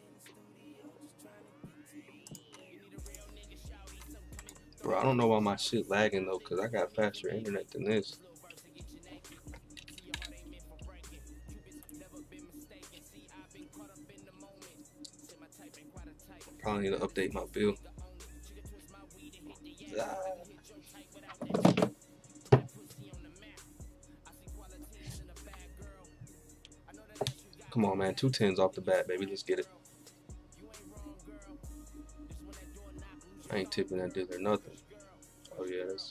Bro, I don't know why my shit lagging though, cause I got faster internet than this. Probably need to update my bill. Come on, man. 2 10s off the bat, baby. Let's get it. I ain't tipping that dealer nothing. Oh yeah, that's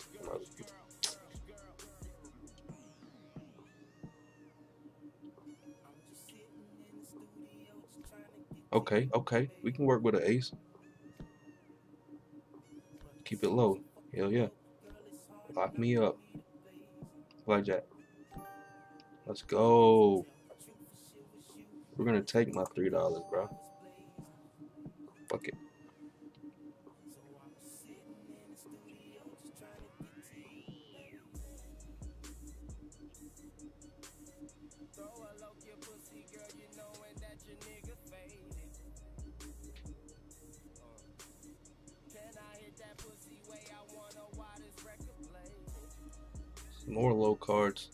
okay, okay. We can work with an ace. Keep it low. Hell yeah. Lock me up. Blackjack. Let's go. We're gonna take my $3, bro. Fuck it. More low cards.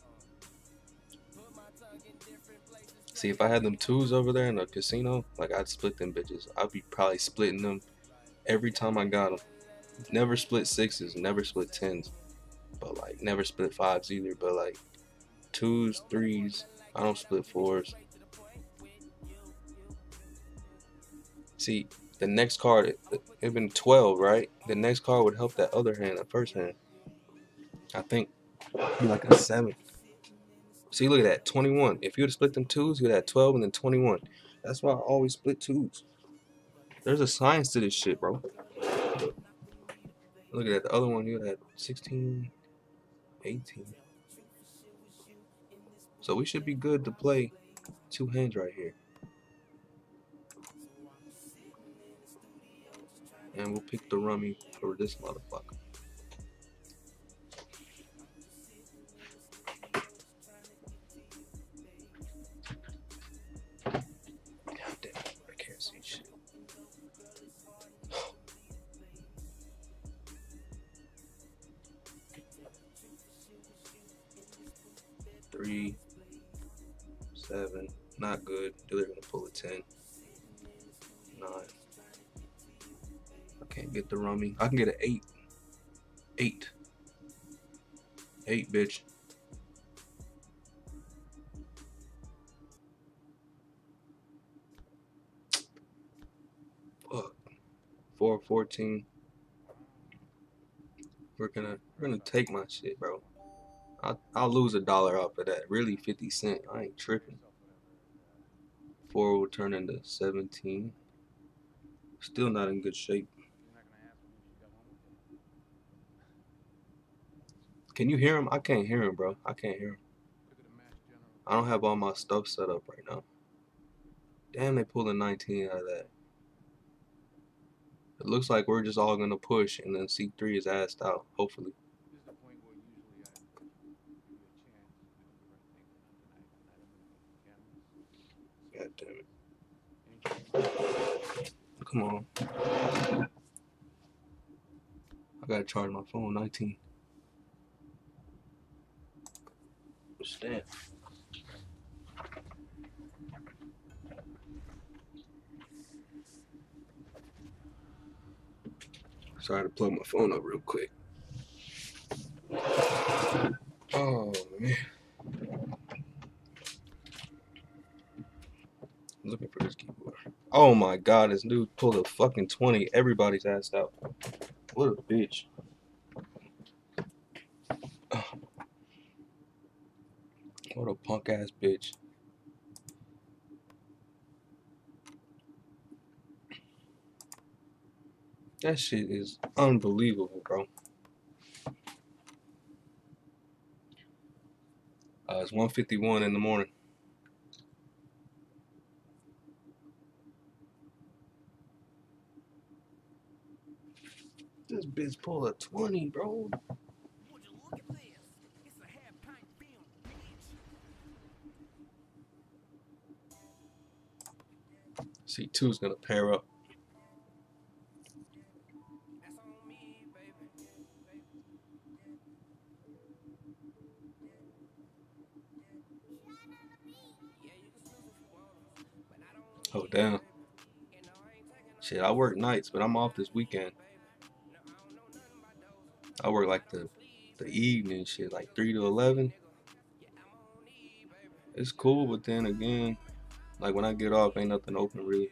See, if I had them 2s over there in the casino, like I'd split them bitches. I'd be probably splitting them every time I got them. Never split 6s, never split 10s, but like never split 5s either. But like 2s, 3s, I don't split 4s. See, the next card, it'd been 12, right? The next card would help that other hand, that first hand. I think be like a 7. See, look at that, 21. If you would have split them 2s, you would have 12 and then 21. That's why I always split 2s. There's a science to this shit, bro. Look at that, the other one, you would have 16, 18. So we should be good to play 2 hands right here. And we'll pick the rummy for this motherfucker. God damn it, I can't see shit. 3, 7, not good. They're gonna pull a 10, 9. I can't get the rummy. I can get an 8. 8. 8, bitch. Fuck. 4, 14. We're gonna take my shit, bro. I'll lose $1 off of that. Really 50 cents. I ain't tripping. 4 will turn into 17. Still not in good shape. Can you hear him? I can't hear him, bro. I can't hear him. I don't have all my stuff set up right now. Damn, they pulled a 19 out of that. It looks like we're just all gonna push, and then C3 is assed out. Hopefully. God damn it. Come on. I gotta charge my phone. 19. Stand. Sorry to plug my phone up real quick. Oh man. I'm looking for this keyboard. Oh my god, this dude pulled a fucking 20. Everybody's assed out. What a bitch. What a punk ass bitch. That shit is unbelievable, bro. It's 1:51 in the morning. This bitch pulled a 20, bro. C2's gonna pair up. Oh damn. Shit, I work nights, but I'm off this weekend. I work like the evening shit, like 3 to 11. It's cool, but then again, like when I get off, ain't nothing open really.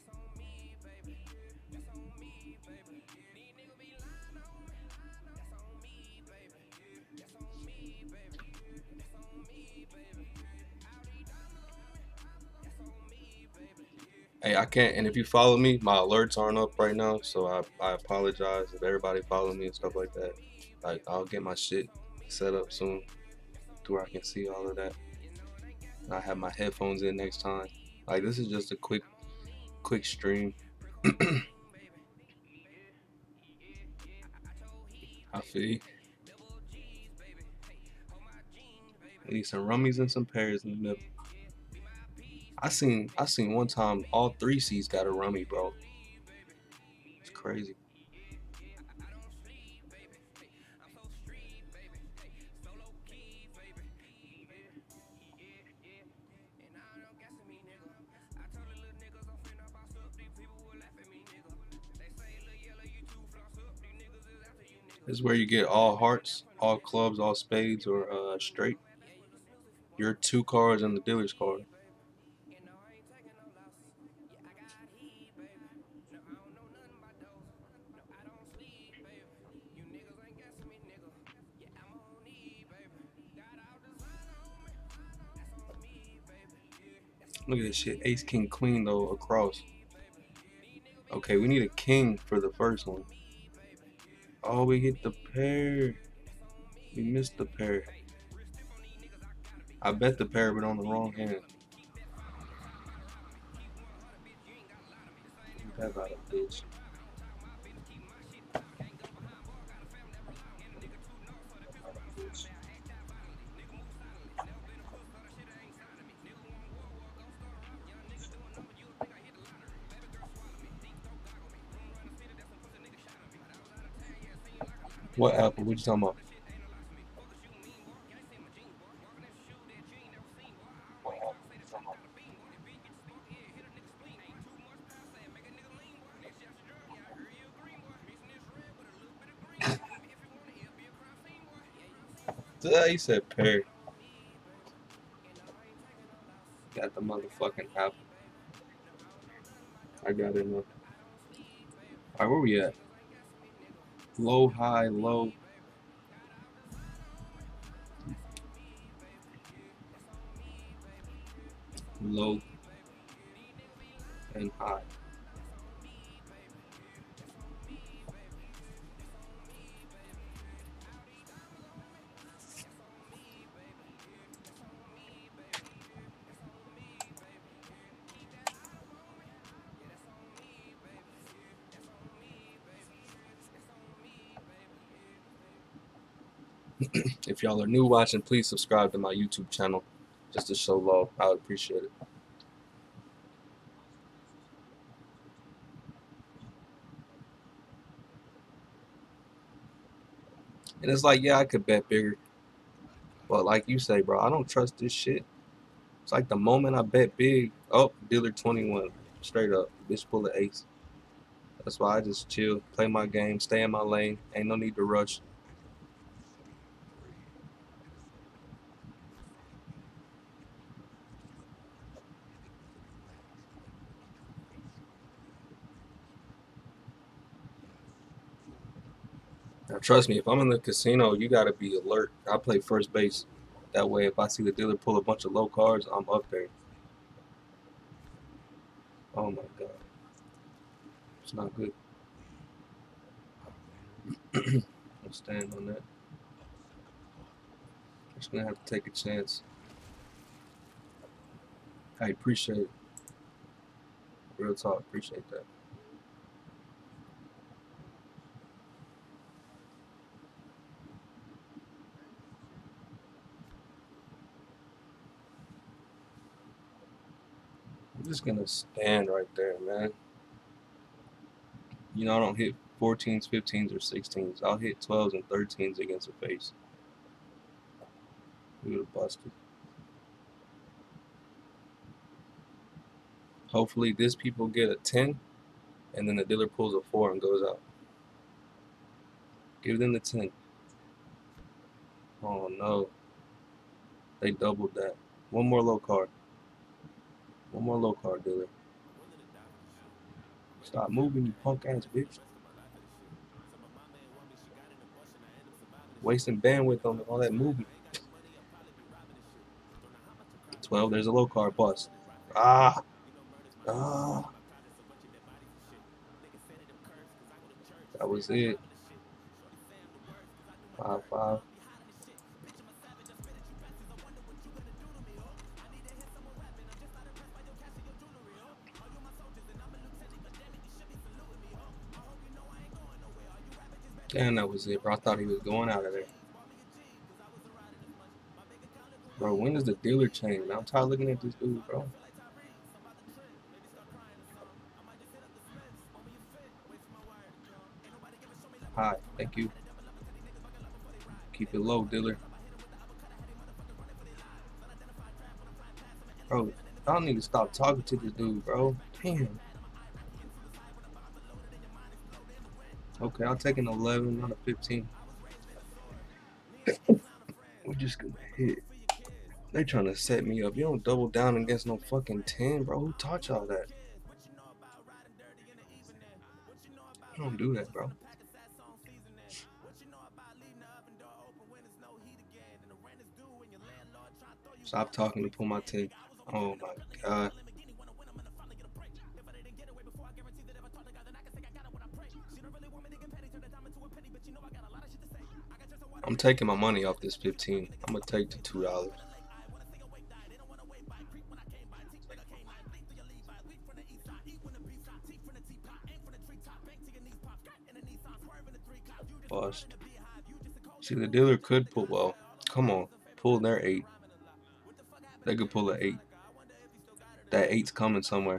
Hey, I can't, and if you follow me, my alerts aren't up right now, so I apologize if everybody follow me and stuff like that. Like, I'll get my shit set up soon to where I can see all of that. And I have my headphones in next time. Like, this is just a quick stream. I feel you. I need some rummies and some pairs in the middle. I seen one time all 3 seats got a rummy, bro. It's crazy. This is where you get all hearts, all clubs, all spades, or straight. Your 2 cards and the dealer's card. Look at this shit. Ace, king, queen though across. Okay, we need a king for the first one. Oh, we hit the pair. We missed the pair. I bet the pair, but on the wrong hand. That about a bitch. What Apple? What you talking about? He said pear. Got the motherfucking apple. I got it now. Alright, where we at? Low, high, low. Low and high. If y'all are new watching, please subscribe to my YouTube channel just to show love. I would appreciate it. And it's like, yeah, I could bet bigger. But like you say, bro, I don't trust this shit. It's like the moment I bet big, oh, dealer 21. Straight up. Bitch pull an ace. That's why I just chill, play my game, stay in my lane. Ain't no need to rush. Now, trust me, if I'm in the casino, you gotta be alert. I play first base. That way, if I see the dealer pull a bunch of low cards, I'm up there. Oh my god. It's not good. I'll stand on that. Just gonna have to take a chance. I appreciate it. Real talk, appreciate that. I'm just gonna stand right there, man. You know, I don't hit 14s, 15s, or 16s. I'll hit 12s and 13s against the face. We would have busted. Hopefully, this people get a 10, and then the dealer pulls a 4 and goes out. Give them the 10. Oh no. They doubled that. One more low card. One more low card, dealer. Stop moving, you punk ass bitch. Wasting bandwidth on all that movement. 12, there's a low card bust. Ah. That was it. 5-5. Damn, that was it, bro. I thought he was going out of there. Bro, when does the dealer change, man? I'm tired of looking at this dude, bro. Hi, thank you. Keep it low, dealer. Bro, y'all need to stop talking to this dude, bro. Damn. Okay, I'll take an 11, not a 15. We're just gonna hit. They trying to set me up. You don't double down against no fucking 10, bro. Who taught y'all that? You don't do that, bro. Stop talking to pull my 10. Oh my god. I'm taking my money off this 15. I'm gonna take the $2. Bust. See, the dealer could pull, well, come on, pull their 8. They could pull an 8. That 8's coming somewhere.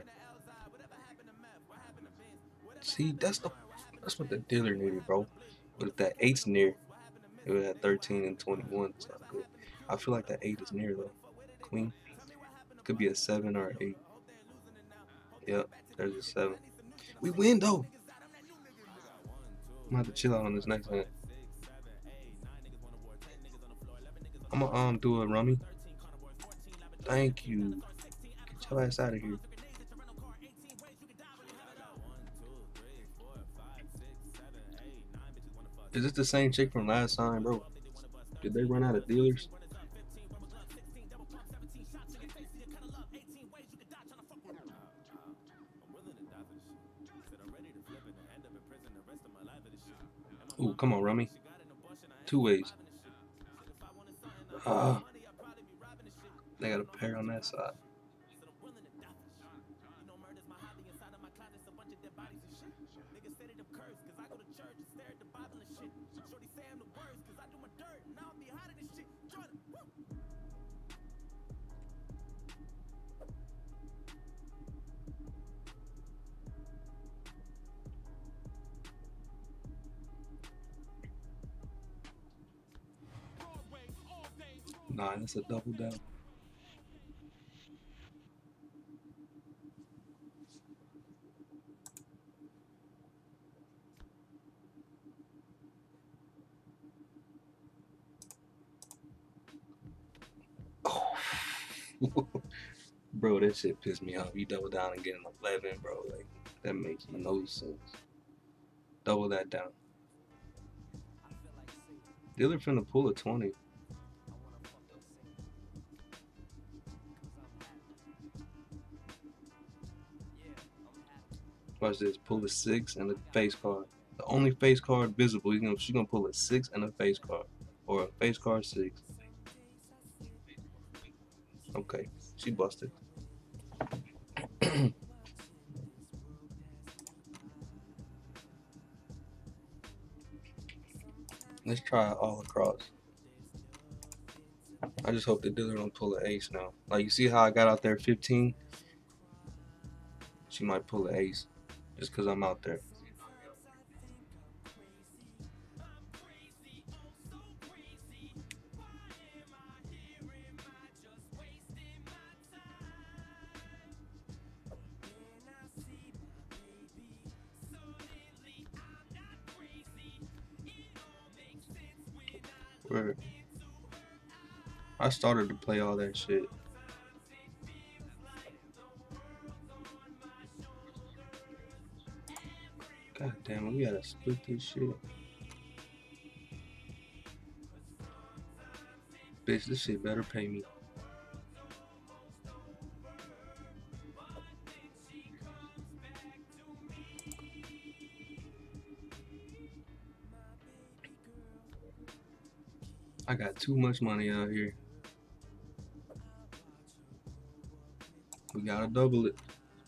See, that's what the dealer needed, bro. But if that 8's near, it would have 13 and 21. So good. I feel like that 8 is near though. Queen. Could be a 7 or an 8. Yep, there's a 7. We win though. I'm gonna have to chill out on this next hand. I'm gonna do a rummy. Thank you. Get your ass out of here. Is this the same chick from last time, bro? Did they run out of dealers? Ooh, come on, rummy. 2 ways. They got a pair on that side. Nah, that's a double down. Oh. Bro, that shit pissed me off. You double down and get an 11, bro. Like, that makes no sense. Double that down. Dealer finna pull a 20. Watch this. Pull a 6 and a face card. The only face card visible. She's gonna pull a 6 and a face card, or a face card 6. Okay, she busted. Let's try it all across. I just hope the dealer don't pull an ace now. Like, you see how I got out there 15? She might pull an ace just because I'm out there. Where I started to play all that shit. God damn it, we gotta split this shit. Bitch, this shit better pay me. I got too much money out here. We gotta double it.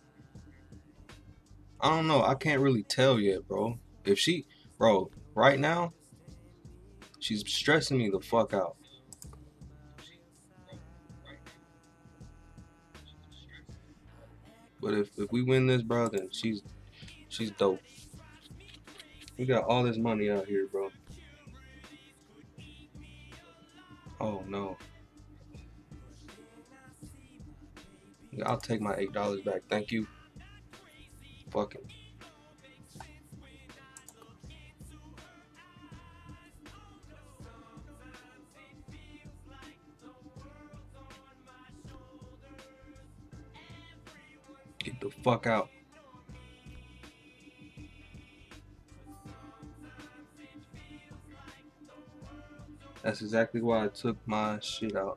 I don't know. I can't really tell yet, bro. If she, bro, right now, she's stressing me the fuck out. But if we win this, bro, then she's dope. We got all this money out here, bro. Oh no. I'll take my $8 back. Thank you. Fuck it. Get the fuck out. That's exactly why I took my shit out.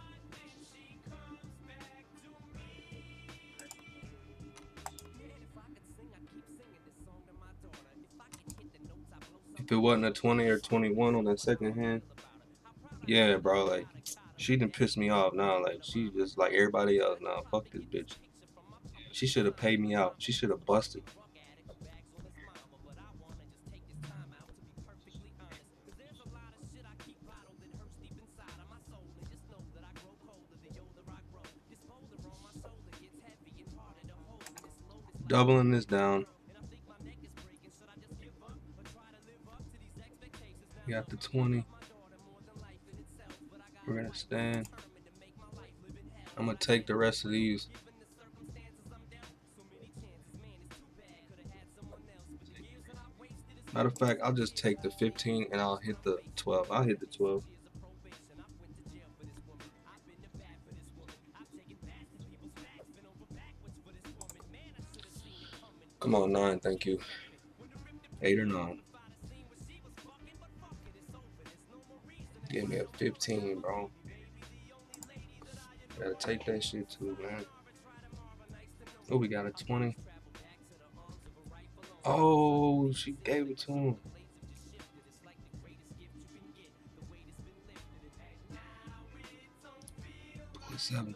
If it wasn't a 20 or 21 on that second hand, yeah, bro, like, she done pissed me off now. Like, she just like everybody else now. Fuck this bitch. She should have paid me out. She should have busted. Doubling this down. We got the 20. We're gonna stand. I'm gonna take the rest of these. Matter of fact, I'll just take the 15 and I'll hit the 12. I'll hit the 12. Come on, 9, thank you. 8 or 9. Give me a 15, bro. Gotta take that shit too, man. Oh, we got a 20. Oh, she gave it to him. 27.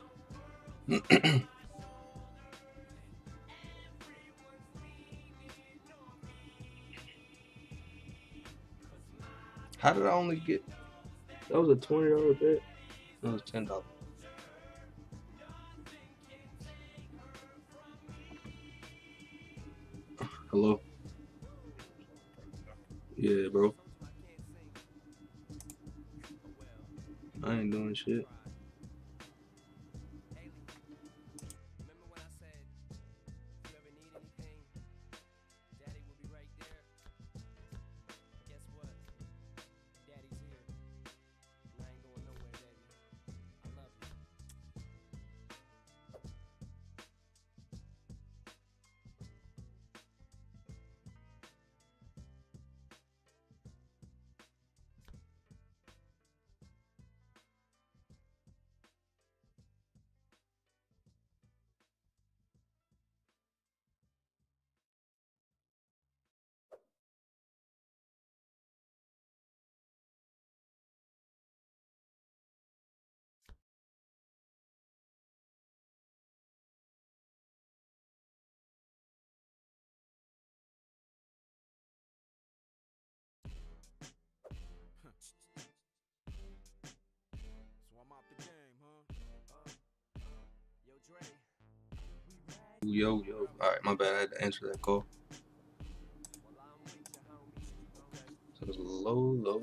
How did I only get? That was a $20 bet. That was $10. Hello. Yeah, bro. I ain't doing shit. Remember when I said, if you ever need anything, Daddy will be right there? Guess what? Daddy's here. And I ain't going nowhere, Daddy. I love you. So I'm out the game, huh? Yo, Dre. Yo. All right, my bad. I had to answer that call. So it's low.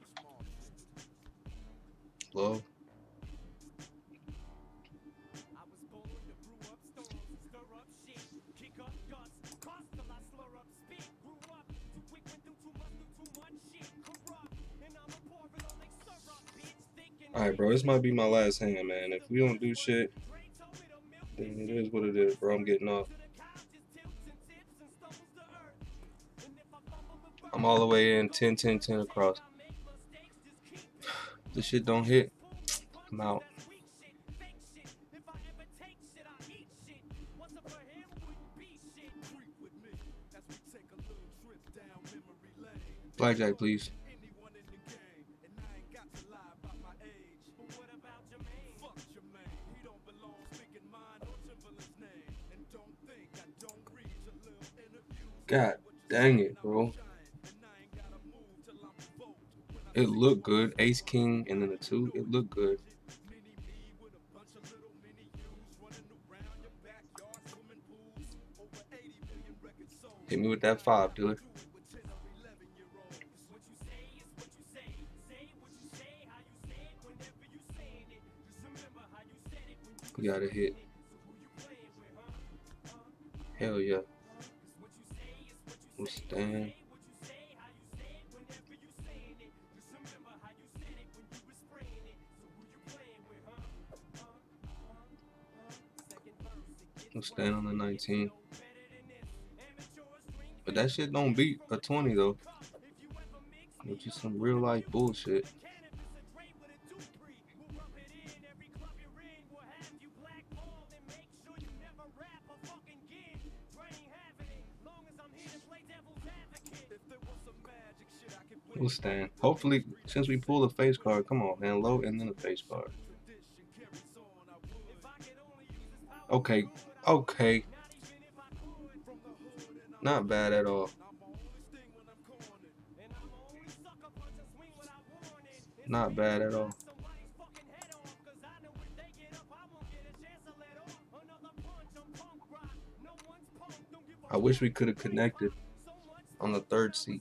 Alright, bro, this might be my last hand, man. If we don't do shit, then it is what it is, bro. I'm getting off. I'm all the way in 10 across. This shit don't hit, I'm out. Blackjack, please. God dang it, bro. It looked good. Ace, king, and then the 2. It looked good. Hit me with that 5, dealer. We got a hit. Hell yeah. We'll stand. We'll stand on the 19. But that shit don't beat a 20 though. Which is some real life bullshit. We'll stand. Hopefully, since we pull a face card, come on, man. Low and then a face card. Okay. Not bad at all. Not bad at all. I wish we could have connected on the 3rd seat.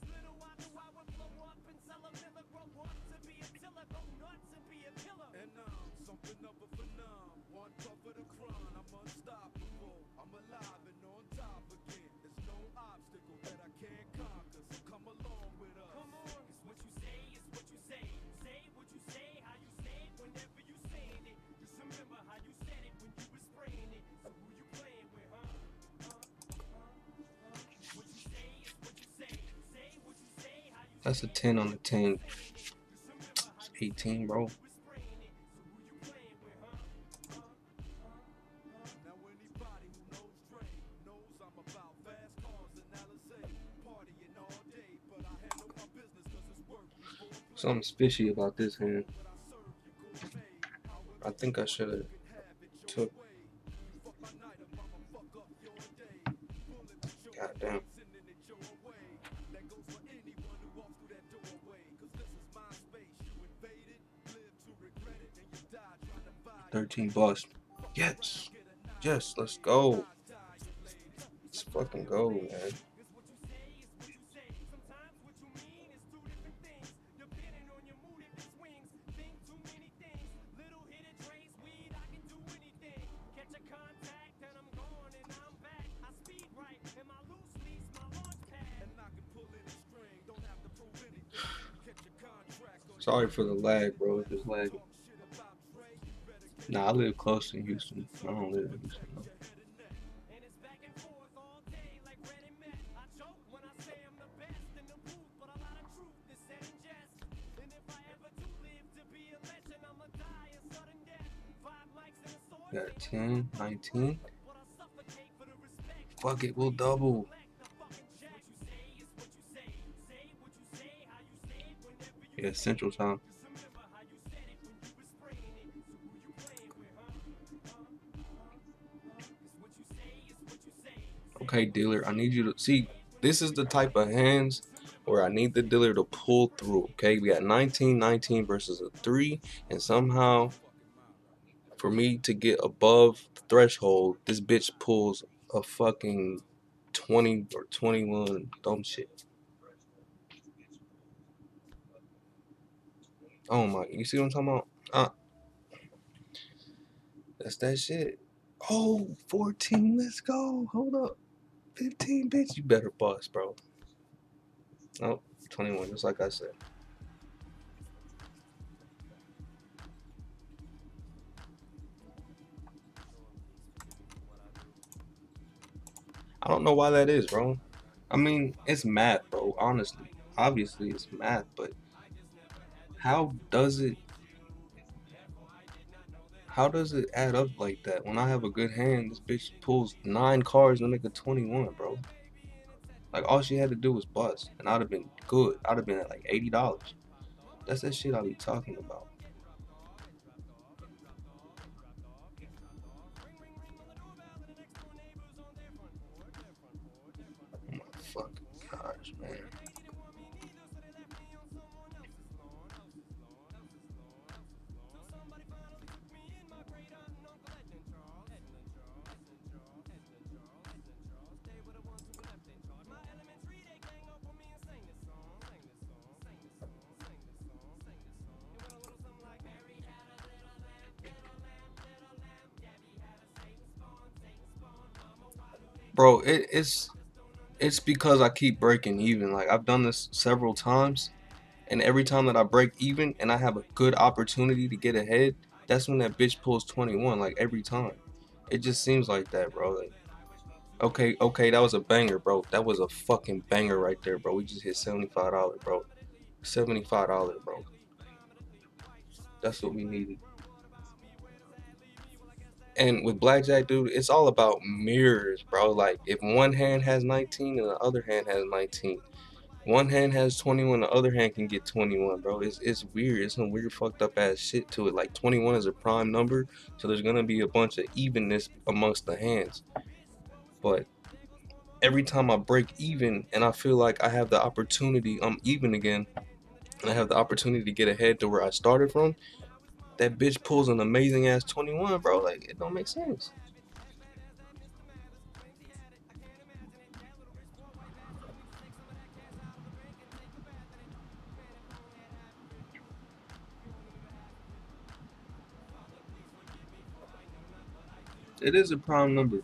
That's a 10 on the 10. 18, bro. Something's fishy about this hand. I think I should have took. Goddamn. $13. Yes. Yes, let's go. Let's fucking go, man. Sorry for the lag, bro. It's just lagging. Nah, I live close to Houston. I don't live in Houston, though. Got 10, 19. Fuck it, we'll double. Yeah, Central Time. Okay, dealer, I need you to see. This is the type of hands where I need the dealer to pull through. Okay, we got 19, 19 versus a 3, and somehow for me to get above the threshold, this bitch pulls a fucking 20 or 21 dumb shit. Oh my, you see what I'm talking about? That's that shit. Oh, 14, let's go. Hold up. 15, bitch, you better bust, bro. Oh, 21, just like I said. I don't know why that is, bro. I mean, it's math, bro, honestly. Obviously, it's math, but how does it add up like that? When I have a good hand, this bitch pulls 9 cards to make a 21, bro. Like, all she had to do was bust, and I'd have been good. I'd have been at like $80. That's that shit I be talking about. Oh my fucking gosh, man. Bro, it's because I keep breaking even. Like, I've done this several times, and every time that I break even and I have a good opportunity to get ahead, that's when that bitch pulls 21. Like, every time. It just seems like that, bro. Like, okay, that was a banger, bro. That was a fucking banger right there, bro. We just hit $75, bro. $75, bro. That's what we needed. And with blackjack, dude, it's all about mirrors, bro. Like, if one hand has 19 and the other hand has 19, one hand has 21, the other hand can get 21, bro. It's weird. It's some weird fucked up ass shit to it. Like, 21 is a prime number, so there's gonna be a bunch of evenness amongst the hands. But every time I break even and I feel like I have the opportunity, I'm even again, and I have the opportunity to get ahead to where I started from, that bitch pulls an amazing ass 21, bro. Like, it don't make sense. It is a prime number.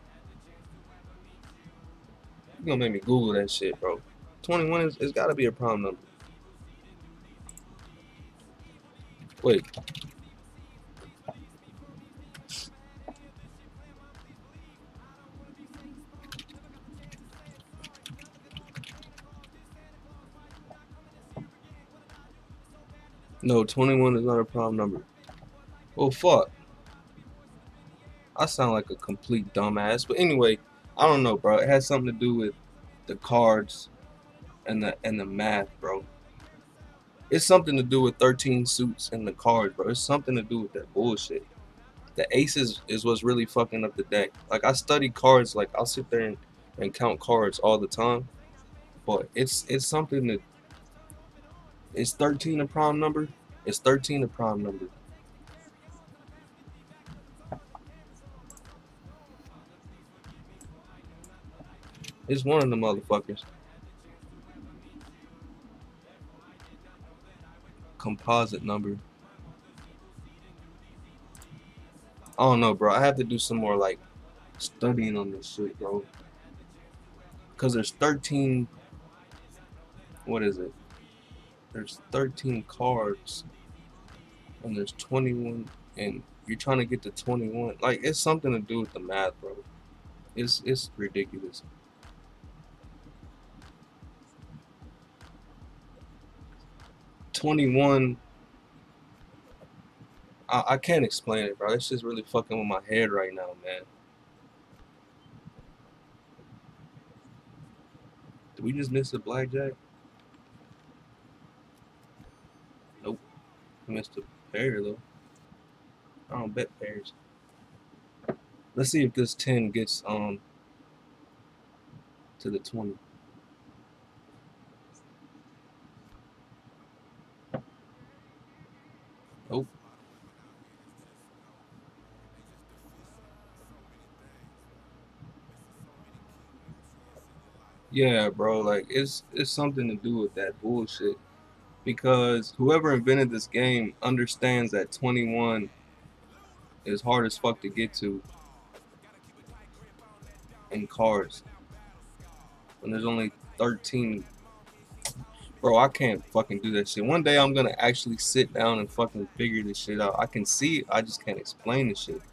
You gonna make me Google that shit, bro. 21 is, it's gotta be a prime number. Wait. No, 21 is not a prime number. Well, fuck. I sound like a complete dumbass. But anyway, I don't know, bro. It has something to do with the cards and the math, bro. It's something to do with 13 suits and the cards, bro. It's something to do with that bullshit. The aces is what's really fucking up the deck. Like, I study cards. Like, I'll sit there and count cards all the time. But it's something that... Is 13 a prime number? It's 13 a prime number. It's one of the motherfuckers. Composite number. I don't know, bro. I have to do some more, like, studying on this shit, bro. Because there's 13... What is it? There's 13 cards. And there's 21. And you're trying to get to 21. Like, it's something to do with the math, bro. It's ridiculous. $21... I can't explain it, bro. It's just really fucking with my head right now, man. Did we just miss a blackjack? Nope. We missed a pair, though. I don't bet pairs. Let's see if this 10 gets to the 20. Nope. Yeah, bro, like it's something to do with that bullshit. Because whoever invented this game understands that 21 is hard as fuck to get to in cards. When there's only 13. Bro, I can't fucking do that shit. One day I'm gonna actually sit down and fucking figure this shit out. I can see it, I just can't explain this shit.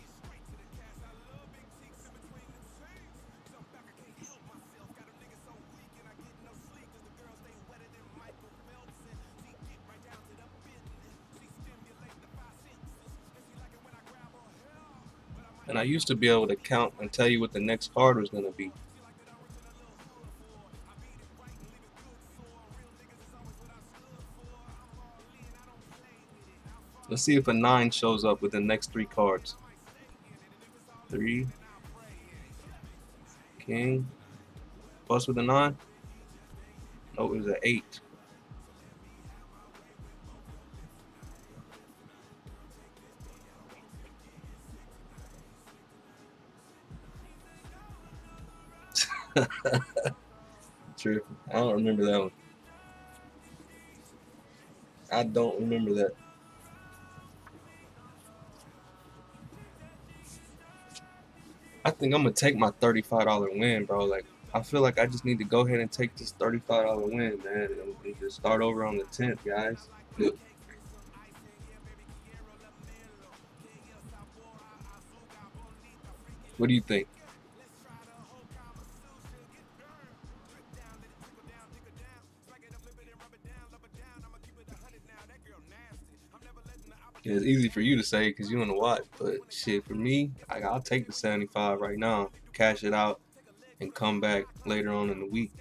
And I used to be able to count and tell you what the next card was gonna be. Let's see if a 9 shows up with the next 3 cards. 3. King. Plus with a 9? No, it was an 8. True. I don't remember that one. I don't remember that. I think I'm gonna take my $35 win, bro. Like, I feel like I just need to go ahead and take this $35 win, man, and just start over on the 10th, guys. What do you think? Yeah, it's easy for you to say because you on the watch, but shit, for me, I'll take the 75 right now, cash it out, and come back later on in the week.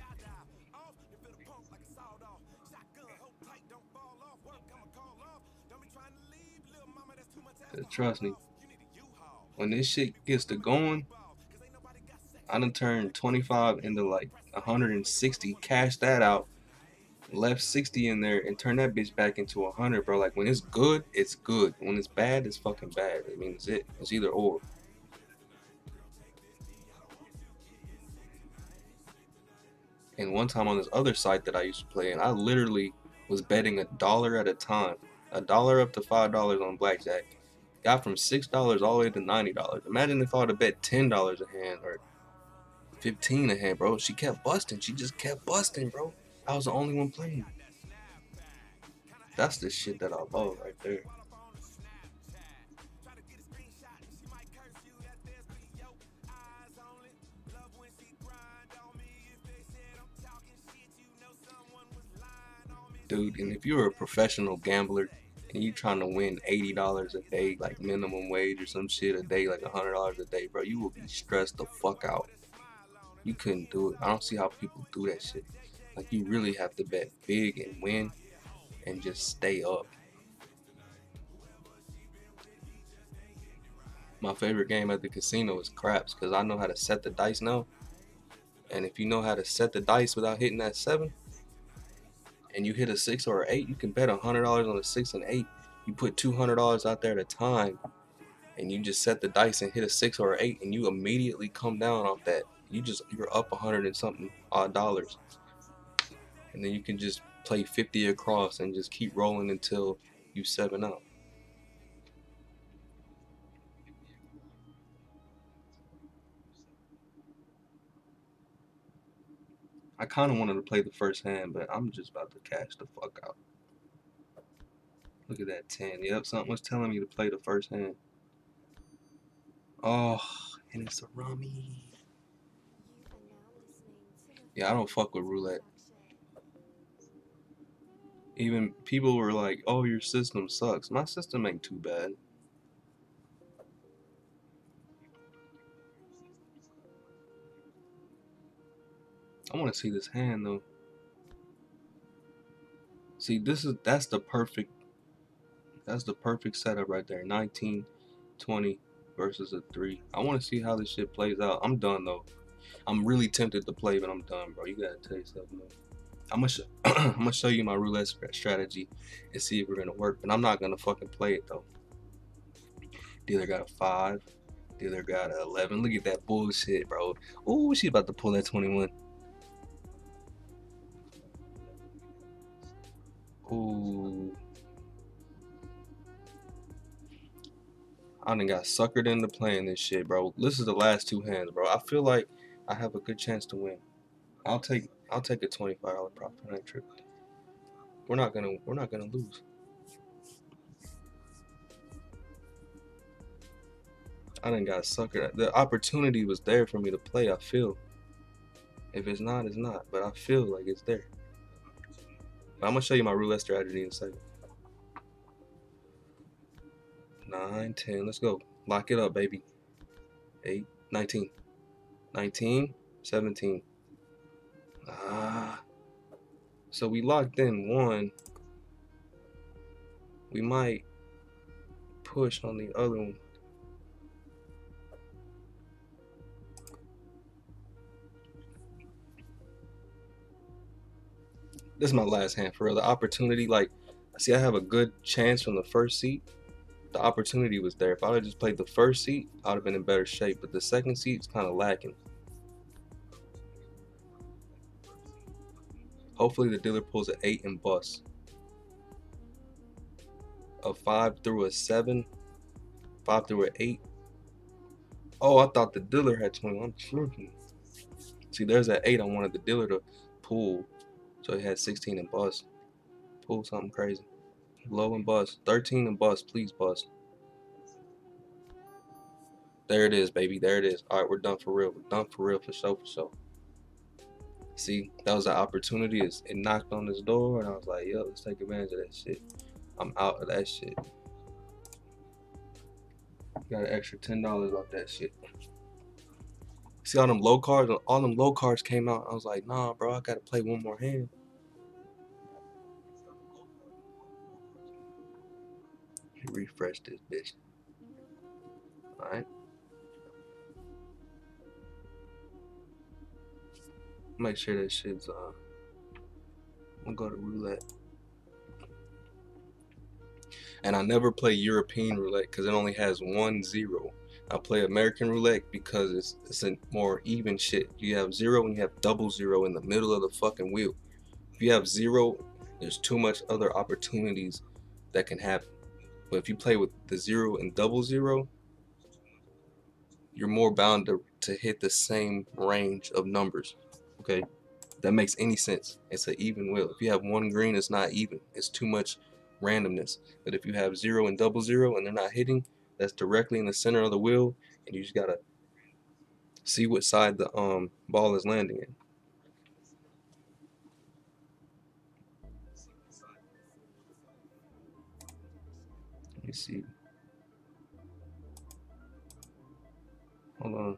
Trust me, when this shit gets to going, I done turned 25 into like 160, cash that out, left 60 in there, and turn that bitch back into 100, bro. Like, when it's good, it's good. When it's bad, it's fucking bad. I mean, it's either or. And one time on this other site that I used to play in, I literally was betting $1 at a time, $1 up to $5 on blackjack. Got from $6 all the way to $90. Imagine if I would have bet $10 a hand or 15 a hand, bro. She kept busting. She just kept busting, bro. I was the only one playing. That's the shit that I love right there. Dude, and if you're a professional gambler, and you trying to win $80 a day, like minimum wage or some shit a day, like $100 a day, bro, you will be stressed the fuck out. You couldn't do it. I don't see how people do that shit. Like, you really have to bet big and win and just stay up. My favorite game at the casino is craps, because I know how to set the dice now. And if you know how to set the dice without hitting that 7, and you hit a 6 or an 8, you can bet $100 on a 6 and 8. You put $200 out there at a time, and you just set the dice and hit a 6 or an 8, and you immediately come down off that. You're up 100 and something odd dollars, and then you can just play 50 across and just keep rolling until you 7 up. I kind of wanted to play the first hand, but I'm just about to cash the fuck out. Look at that 10. Yep, something was telling me to play the first hand. Oh, and it's a rummy. Yeah, I don't fuck with roulette. Even people were like, oh, your system sucks. My system ain't too bad. I want to see this hand though. See, that's the perfect setup right there. 19, 20 versus a 3. I want to see how this shit plays out. I'm done though. I'm really tempted to play, but I'm done, bro. You gotta tell yourself no. I'm gonna show you my roulette strategy and see if we're gonna work. But I'm not gonna fucking play it though. Dealer got a 5. Dealer got a 11. Look at that bullshit, bro. Ooh, she about to pull that 21. Ooh. I done got suckered into playing this shit, bro. This is the last 2 hands, bro. I feel like I have a good chance to win. I'll take a $25 profit on that trip. We're not gonna lose. I done got suckered. The opportunity was there for me to play, I feel. If it's not, it's not. But I feel like it's there. But I'm gonna show you my roulette strategy in a second. 9, 10, let's go. Lock it up, baby. 8, 19. 19, 17. So we locked in 1. We might push on the other one. This is my last hand for real. The opportunity, like, see, I have a good chance from the first seat. The opportunity was there. If I would have just played the first seat, I would have been in better shape. But the second seat's kind of lacking. Hopefully the dealer pulls an 8 and busts. A 5 through a 7. 5 through an 8. Oh, I thought the dealer had 20. I'm tripping. See, there's that 8 I wanted the dealer to pull. So he had 16 and bust. Pull something crazy. Low and bust. 13 and bust. Please bust. There it is, baby. There it is. All right, we're done for real. We're done for real, for sure, for sure. See, that was an opportunity. It knocked on this door, and I was like, yo, let's take advantage of that shit. I'm out of that shit. Got an extra $10 off that shit. See all them low cards came out. I was like, nah, bro, I gotta play one more hand. Refresh this bitch. Alright. Make sure that shit's I'm gonna go to roulette. And I never play European roulette because it only has 1 0. I play American roulette because it's a more even shit. You have 0 and you have double 0 in the middle of the fucking wheel. If you have 0, there's too much other opportunities that can happen. But if you play with the 0 and double 0, you're more bound to hit the same range of numbers. Okay, if that makes any sense. It's an even wheel. If you have 1 green, it's not even. It's too much randomness. But if you have 0 and double 0 and they're not hitting, that's directly in the center of the wheel, and you just gotta see what side the ball is landing in. me see. Hold on.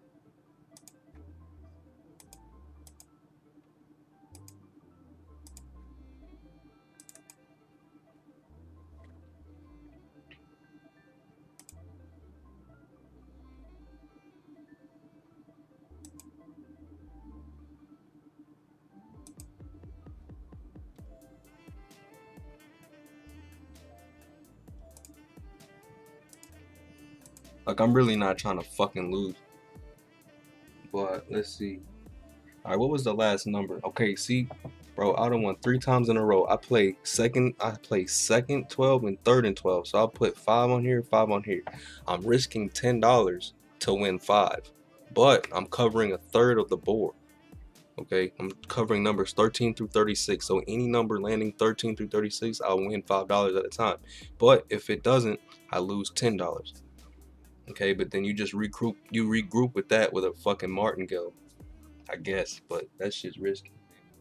Like, I'm really not trying to fucking lose. But let's see. All right, what was the last number? Okay, see, bro, I done won 3 times in a row. I play second, 12, and third and 12. So I'll put 5 on here, 5 on here. I'm risking $10 to win 5, but I'm covering a third of the board. Okay, I'm covering numbers 13 through 36. So any number landing 13 through 36, I'll win $5 at a time. But if it doesn't, I lose $10. Okay, but then you just regroup with that with a fucking martingale, I guess, but that shit's risky.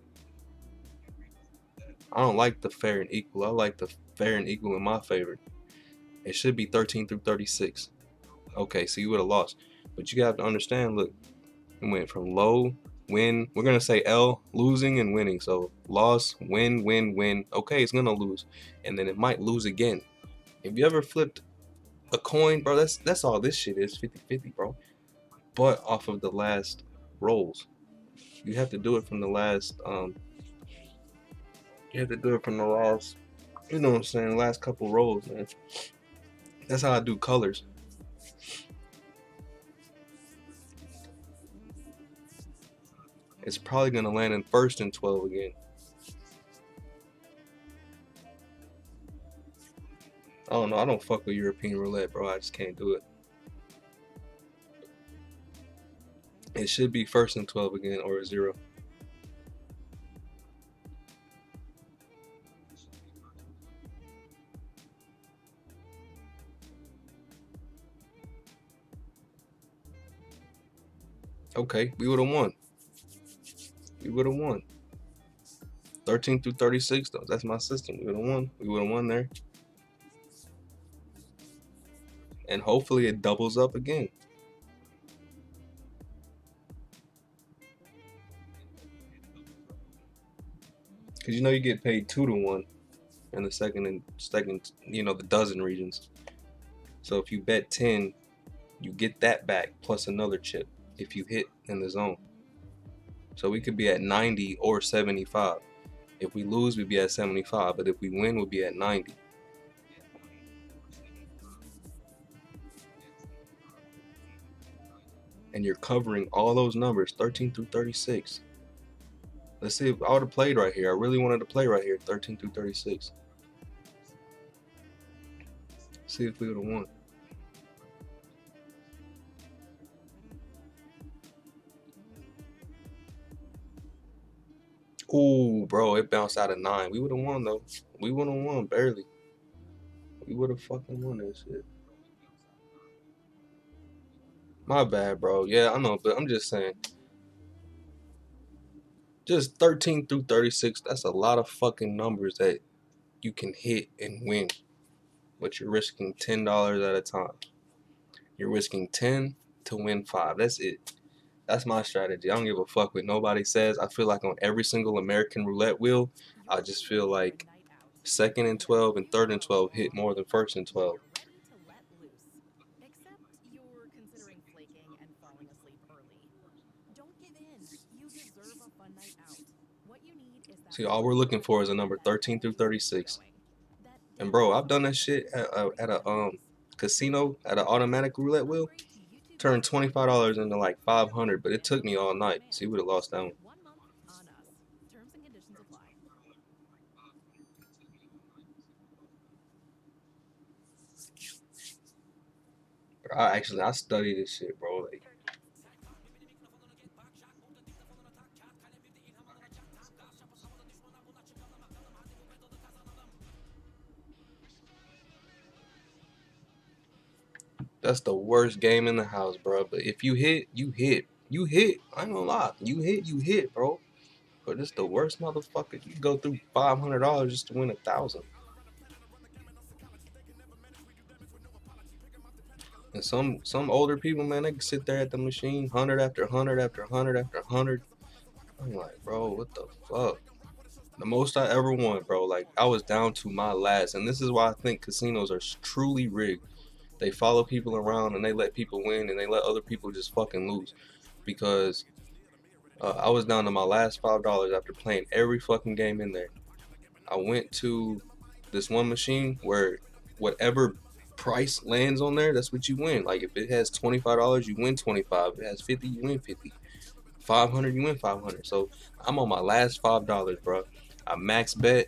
I don't like the fair and equal. I like the fair and equal in my favor. It should be 13 through 36. Okay, so you would have lost. But you have to understand, look, it went from low, win. We're going to say L, losing and winning. So loss, win, win, win. Okay, it's going to lose. And then it might lose again. If you ever flipped a coin, bro, that's all this shit is, 50-50, bro. But off of the last rolls. You have to do it from the last, you know what I'm saying, last couple rolls, man. That's how I do colors. It's probably gonna land in first and 12 again. I don't know, I don't fuck with European roulette, bro. I just can't do it. It should be first and 12 again, or a 0. Okay, we would have won. We would have won. 13 through 36, though. That's my system. We would have won. We would have won there. And hopefully it doubles up again. Because you know you get paid 2 to 1 in the second, you know, the dozen regions. So if you bet 10, you get that back plus another chip if you hit in the zone. So we could be at 90 or 75. If we lose, we'd be at 75, but if we win, we'll be at 90. And you're covering all those numbers, 13 through 36. Let's see if I would have played right here. I really wanted to play right here, 13 through 36. See if we would have won. Ooh, bro, it bounced out of 9. We would have won, though. We would have won, barely. We would have fucking won that shit. My bad, bro. Yeah, I know, but I'm just saying. Just 13 through 36, that's a lot of fucking numbers that you can hit and win. But you're risking $10 at a time. You're risking 10 to win 5. That's it. That's my strategy. I don't give a fuck what nobody says. I feel like on every single American roulette wheel, I just feel like second and 12 and third and 12 hit more than first and 12. See, all we're looking for is a number 13 through 36. And bro, I've done that shit at a casino, at an automatic roulette wheel. Turned $25 into like 500, but it took me all night. So you would have lost that one. Bro, I studied this shit, bro. Like, that's the worst game in the house, bro. But if you hit, you hit. You hit. I ain't gonna lie. You hit, bro. But it's the worst motherfucker. You go through $500 just to win 1,000. And some older people, man, they can sit there at the machine, 100 after 100 after 100 after 100. I'm like, bro, what the fuck? The most I ever won, bro, like, I was down to my last. And this is why I think casinos are truly rigged. They follow people around and they let people win and they let other people just fucking lose. Because I was down to my last $5 after playing every fucking game in there. I went to this one machine where whatever price lands on there, that's what you win. Like if it has $25, you win 25. If it has 50, you win 50. 500, you win 500. So I'm on my last $5, bro. I max bet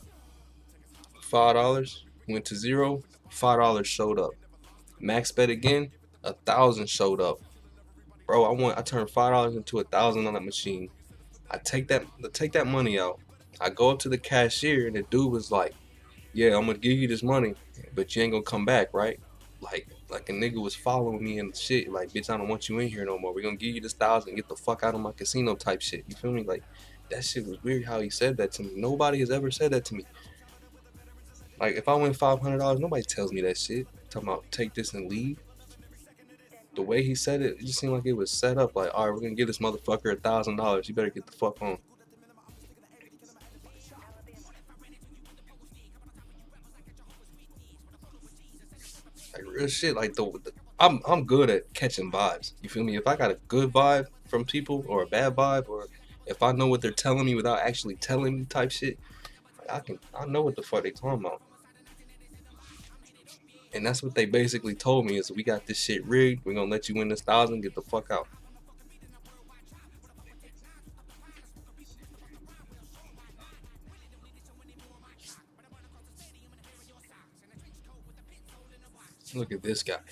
$5, went to zero, $5 showed up. Max bet again, 1,000 showed up. Bro, I turned $5 into 1,000 on that machine. I take that money out. I go up to the cashier and the dude was like, "Yeah, I'm gonna give you this money, but you ain't gonna come back, right?" Like a nigga was following me and shit. Like, bitch, I don't want you in here no more. We're gonna give you this 1,000, get the fuck out of my casino type shit. You feel me? Like, that shit was weird how he said that to me. Nobody has ever said that to me. Like, if I win $500, nobody tells me that shit. Talking about take this and leave. The way he said it, it just seemed like it was set up. Like, all right, we're gonna give this motherfucker $1,000. You better get the fuck on. Like real shit. Like I'm good at catching vibes. You feel me? If I got a good vibe from people or a bad vibe, or if I know what they're telling me without actually telling me type shit, I know what the fuck they talking about. And that's what they basically told me is we got this shit rigged. We're gonna let you win this 1,000. Get the fuck out. Look at this guy.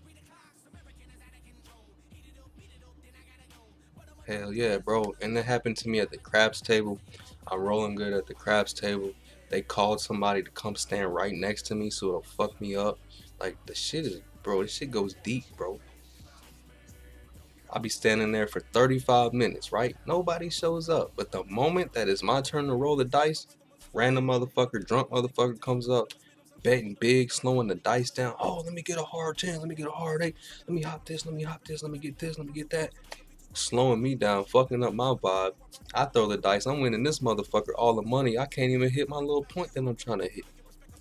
Hell yeah, bro. And that happened to me at the craps table. I'm rolling good at the craps table. They called somebody to come stand right next to me so it'll fuck me up. Like, the shit is, bro, this shit goes deep, bro. I'll be standing there for 35 minutes, right? Nobody shows up. But the moment that it's my turn to roll the dice, random motherfucker, drunk motherfucker comes up, betting big, slowing the dice down. Oh, let me get a hard 10, let me get a hard 8, let me hop this, let me hop this, let me get this, let me get that. Slowing me down, fucking up my vibe. I throw the dice, I'm winning this motherfucker all the money. I can't even hit my little point that I'm trying to hit.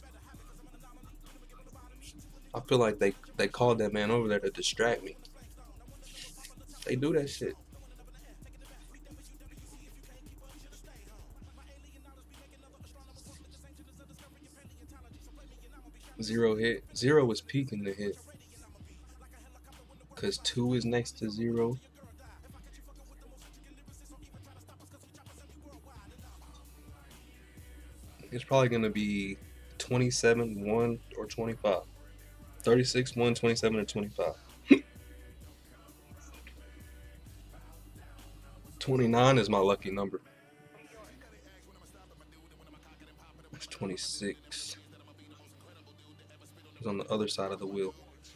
I feel like they called that man over there to distract me. They do that shit. Zero hit. Zero was peaking the hit. Cause 2 is next to 0. It's probably gonna be 27, 1, or 25. 36, 1, 27, or 25. 29 is my lucky number. It's 26. It's on the other side of the wheel.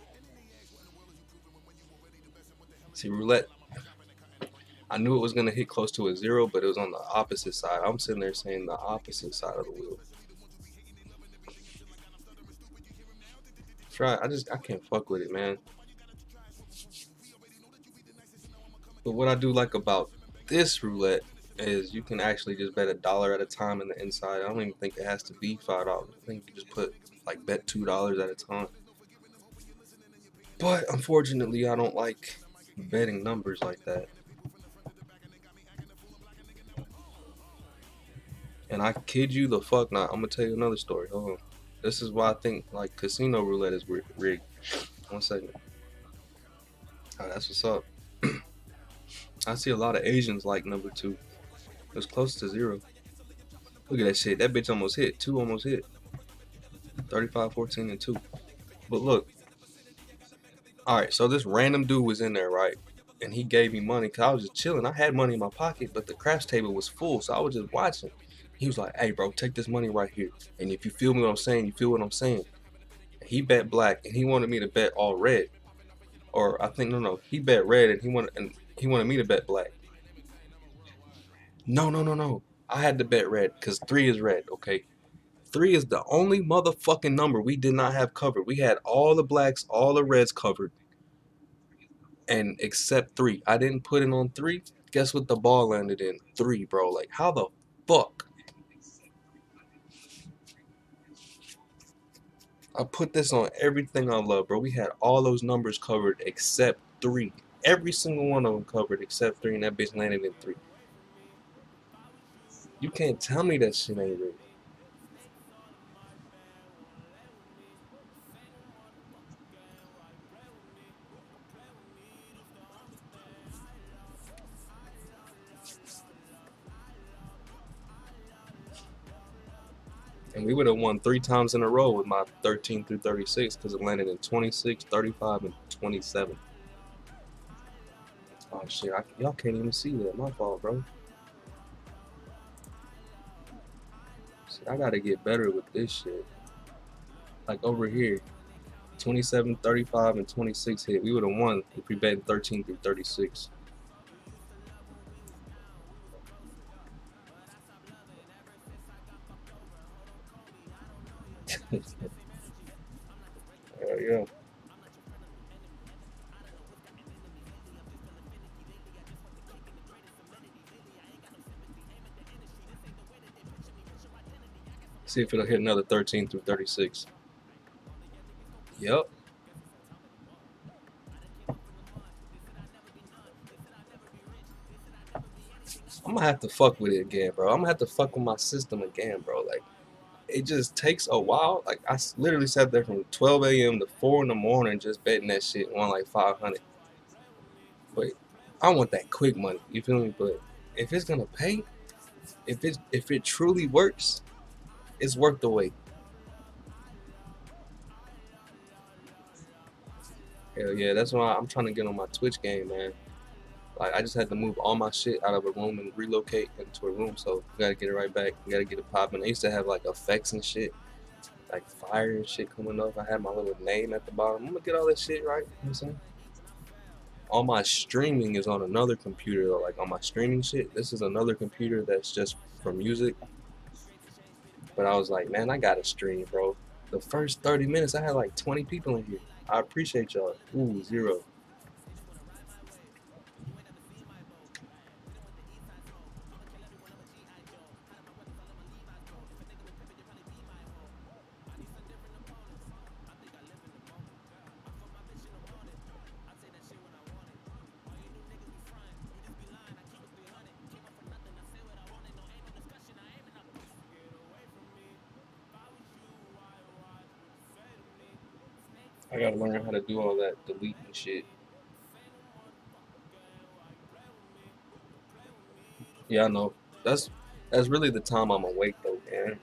See, roulette, I knew it was going to hit close to a 0, but it was on the opposite side. I'm sitting there saying the opposite side of the wheel. Try, I can't fuck with it, man. But what I do like about this roulette is you can actually just bet $1 at a time in the inside. I don't even think it has to be $5. I think you just put, like, bet $2 at a time. But unfortunately, I don't like betting numbers like that. And I kid you the fuck not. I'm gonna tell you another story. Hold on. This is why I think like casino roulette is rigged. 1 second. Alright, that's what's up. I see a lot of Asians like number 2. It was close to 0. Look at that shit. That bitch almost hit. 2 almost hit. 35, 14, and 2. But look. Alright, so this random dude was in there, right? And he gave me money because I was just chilling. I had money in my pocket, but the craps table was full, so I was just watching. He was like, "Hey, bro, take this money right here. And if you feel me what I'm saying, you feel what I'm saying." He bet black, and he wanted me to bet all red. Or I think, no. He bet red, and he wanted me to bet black. No. I had to bet red, because 3 is red, okay? 3 is the only motherfucking number we did not have covered. We had all the blacks, all the reds covered. And except 3. I didn't put it on 3. Guess what the ball landed in? 3, bro. Like, how the fuck? I put this on everything I love, bro. We had all those numbers covered except 3. Every single one of them covered except 3, and that bitch landed in 3. You can't tell me that shit ain't real. And we would have won 3 times in a row with my 13 through 36 because it landed in 26, 35, and 27. Oh shit, y'all can't even see that. My fault, bro. See, I gotta get better with this shit. Like over here, 27, 35, and 26 hit. We would have won if we bet 13 through 36. Yeah. See if it'll hit another 13 through 36. Yep. I'm gonna have to fuck with it again, bro. I'm gonna have to fuck with my system again, bro. Like, it just takes a while. Like, I literally sat there from 12 a.m. to 4 in the morning just betting that shit, won like 500. But I want that quick money, you feel me? But if it's gonna pay, if it truly works, it's worth the wait. Hell yeah, that's why I'm trying to get on my Twitch game, man. Like, I just had to move all my shit out of a room and relocate into a room, so we gotta get it right back. We gotta get it popping. I used to have like effects and shit, like fire and shit coming up. I had my little name at the bottom. I'm gonna get all that shit right, you know what I'm saying? All my streaming is on another computer though. Like, on my streaming shit, this is another computer that's just for music. But I was like, man, I gotta stream, bro. The first 30 minutes, I had like 20 people in here. I appreciate y'all. Ooh, 0. I gotta learn how to do all that deleting shit. Yeah, I know. That's really the time I'm awake though, man.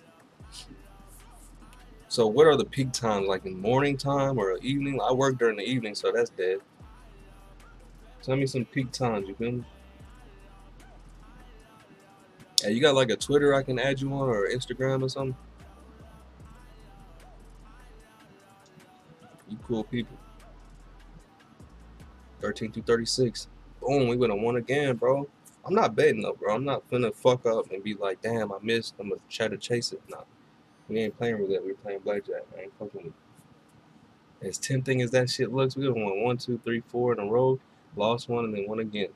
So what are the peak times? Like in morning time or evening? I work during the evening, so that's dead. Tell me some peak times, you feel me? Hey, you got like a Twitter I can add you on or Instagram or something? You cool people. 13 through 36. Boom, we would have won again, bro. I'm not betting though, bro. I'm not finna fuck up and be like, damn, I missed. I'm gonna try to chase it. Nah. We ain't playing roulette, we're playing blackjack. I ain't fucking with it. As tempting as that shit looks, we would have won 1, 2, 3, 4 in a row, lost one, and then won again.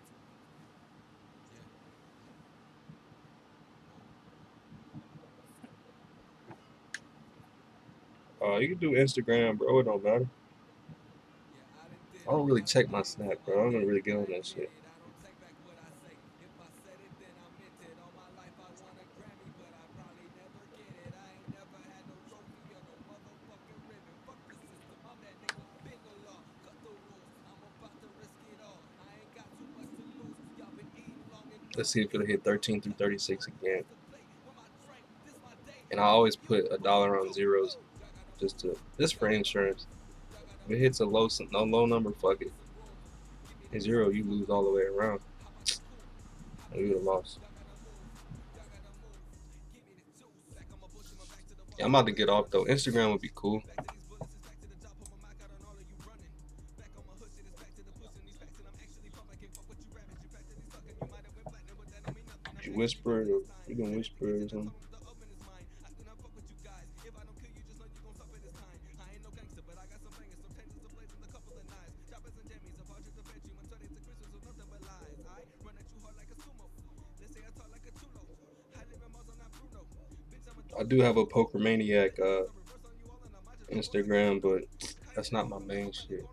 You can do Instagram, bro. It don't matter. I don't really check my Snap, bro. I don't really get on that shit. Let's see if it'll hit 13 through 36 again. And I always put $1 on zeros just for insurance. If it hits a low number, fuck it. At 0, you lose all the way around. And we would have lost. Yeah, I'm about to get off though. Instagram would be cool. You whisper, or you can whisper or something. I do have a Poker Maniac Instagram, but that's not my main shit.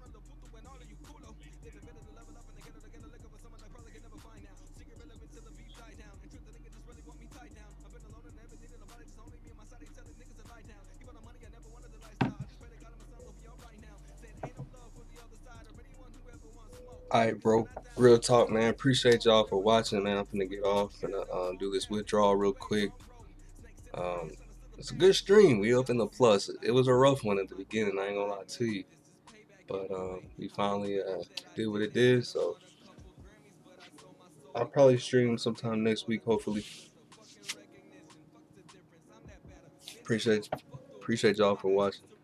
Alright, bro. Real talk, man. Appreciate y'all for watching, man. I'm finna get off and do this withdrawal real quick. It's a good stream. We up in the plus. It was a rough one at the beginning. I ain't gonna lie to you, but we finally did what it did. So I'll probably stream sometime next week, hopefully. Appreciate y'all for watching.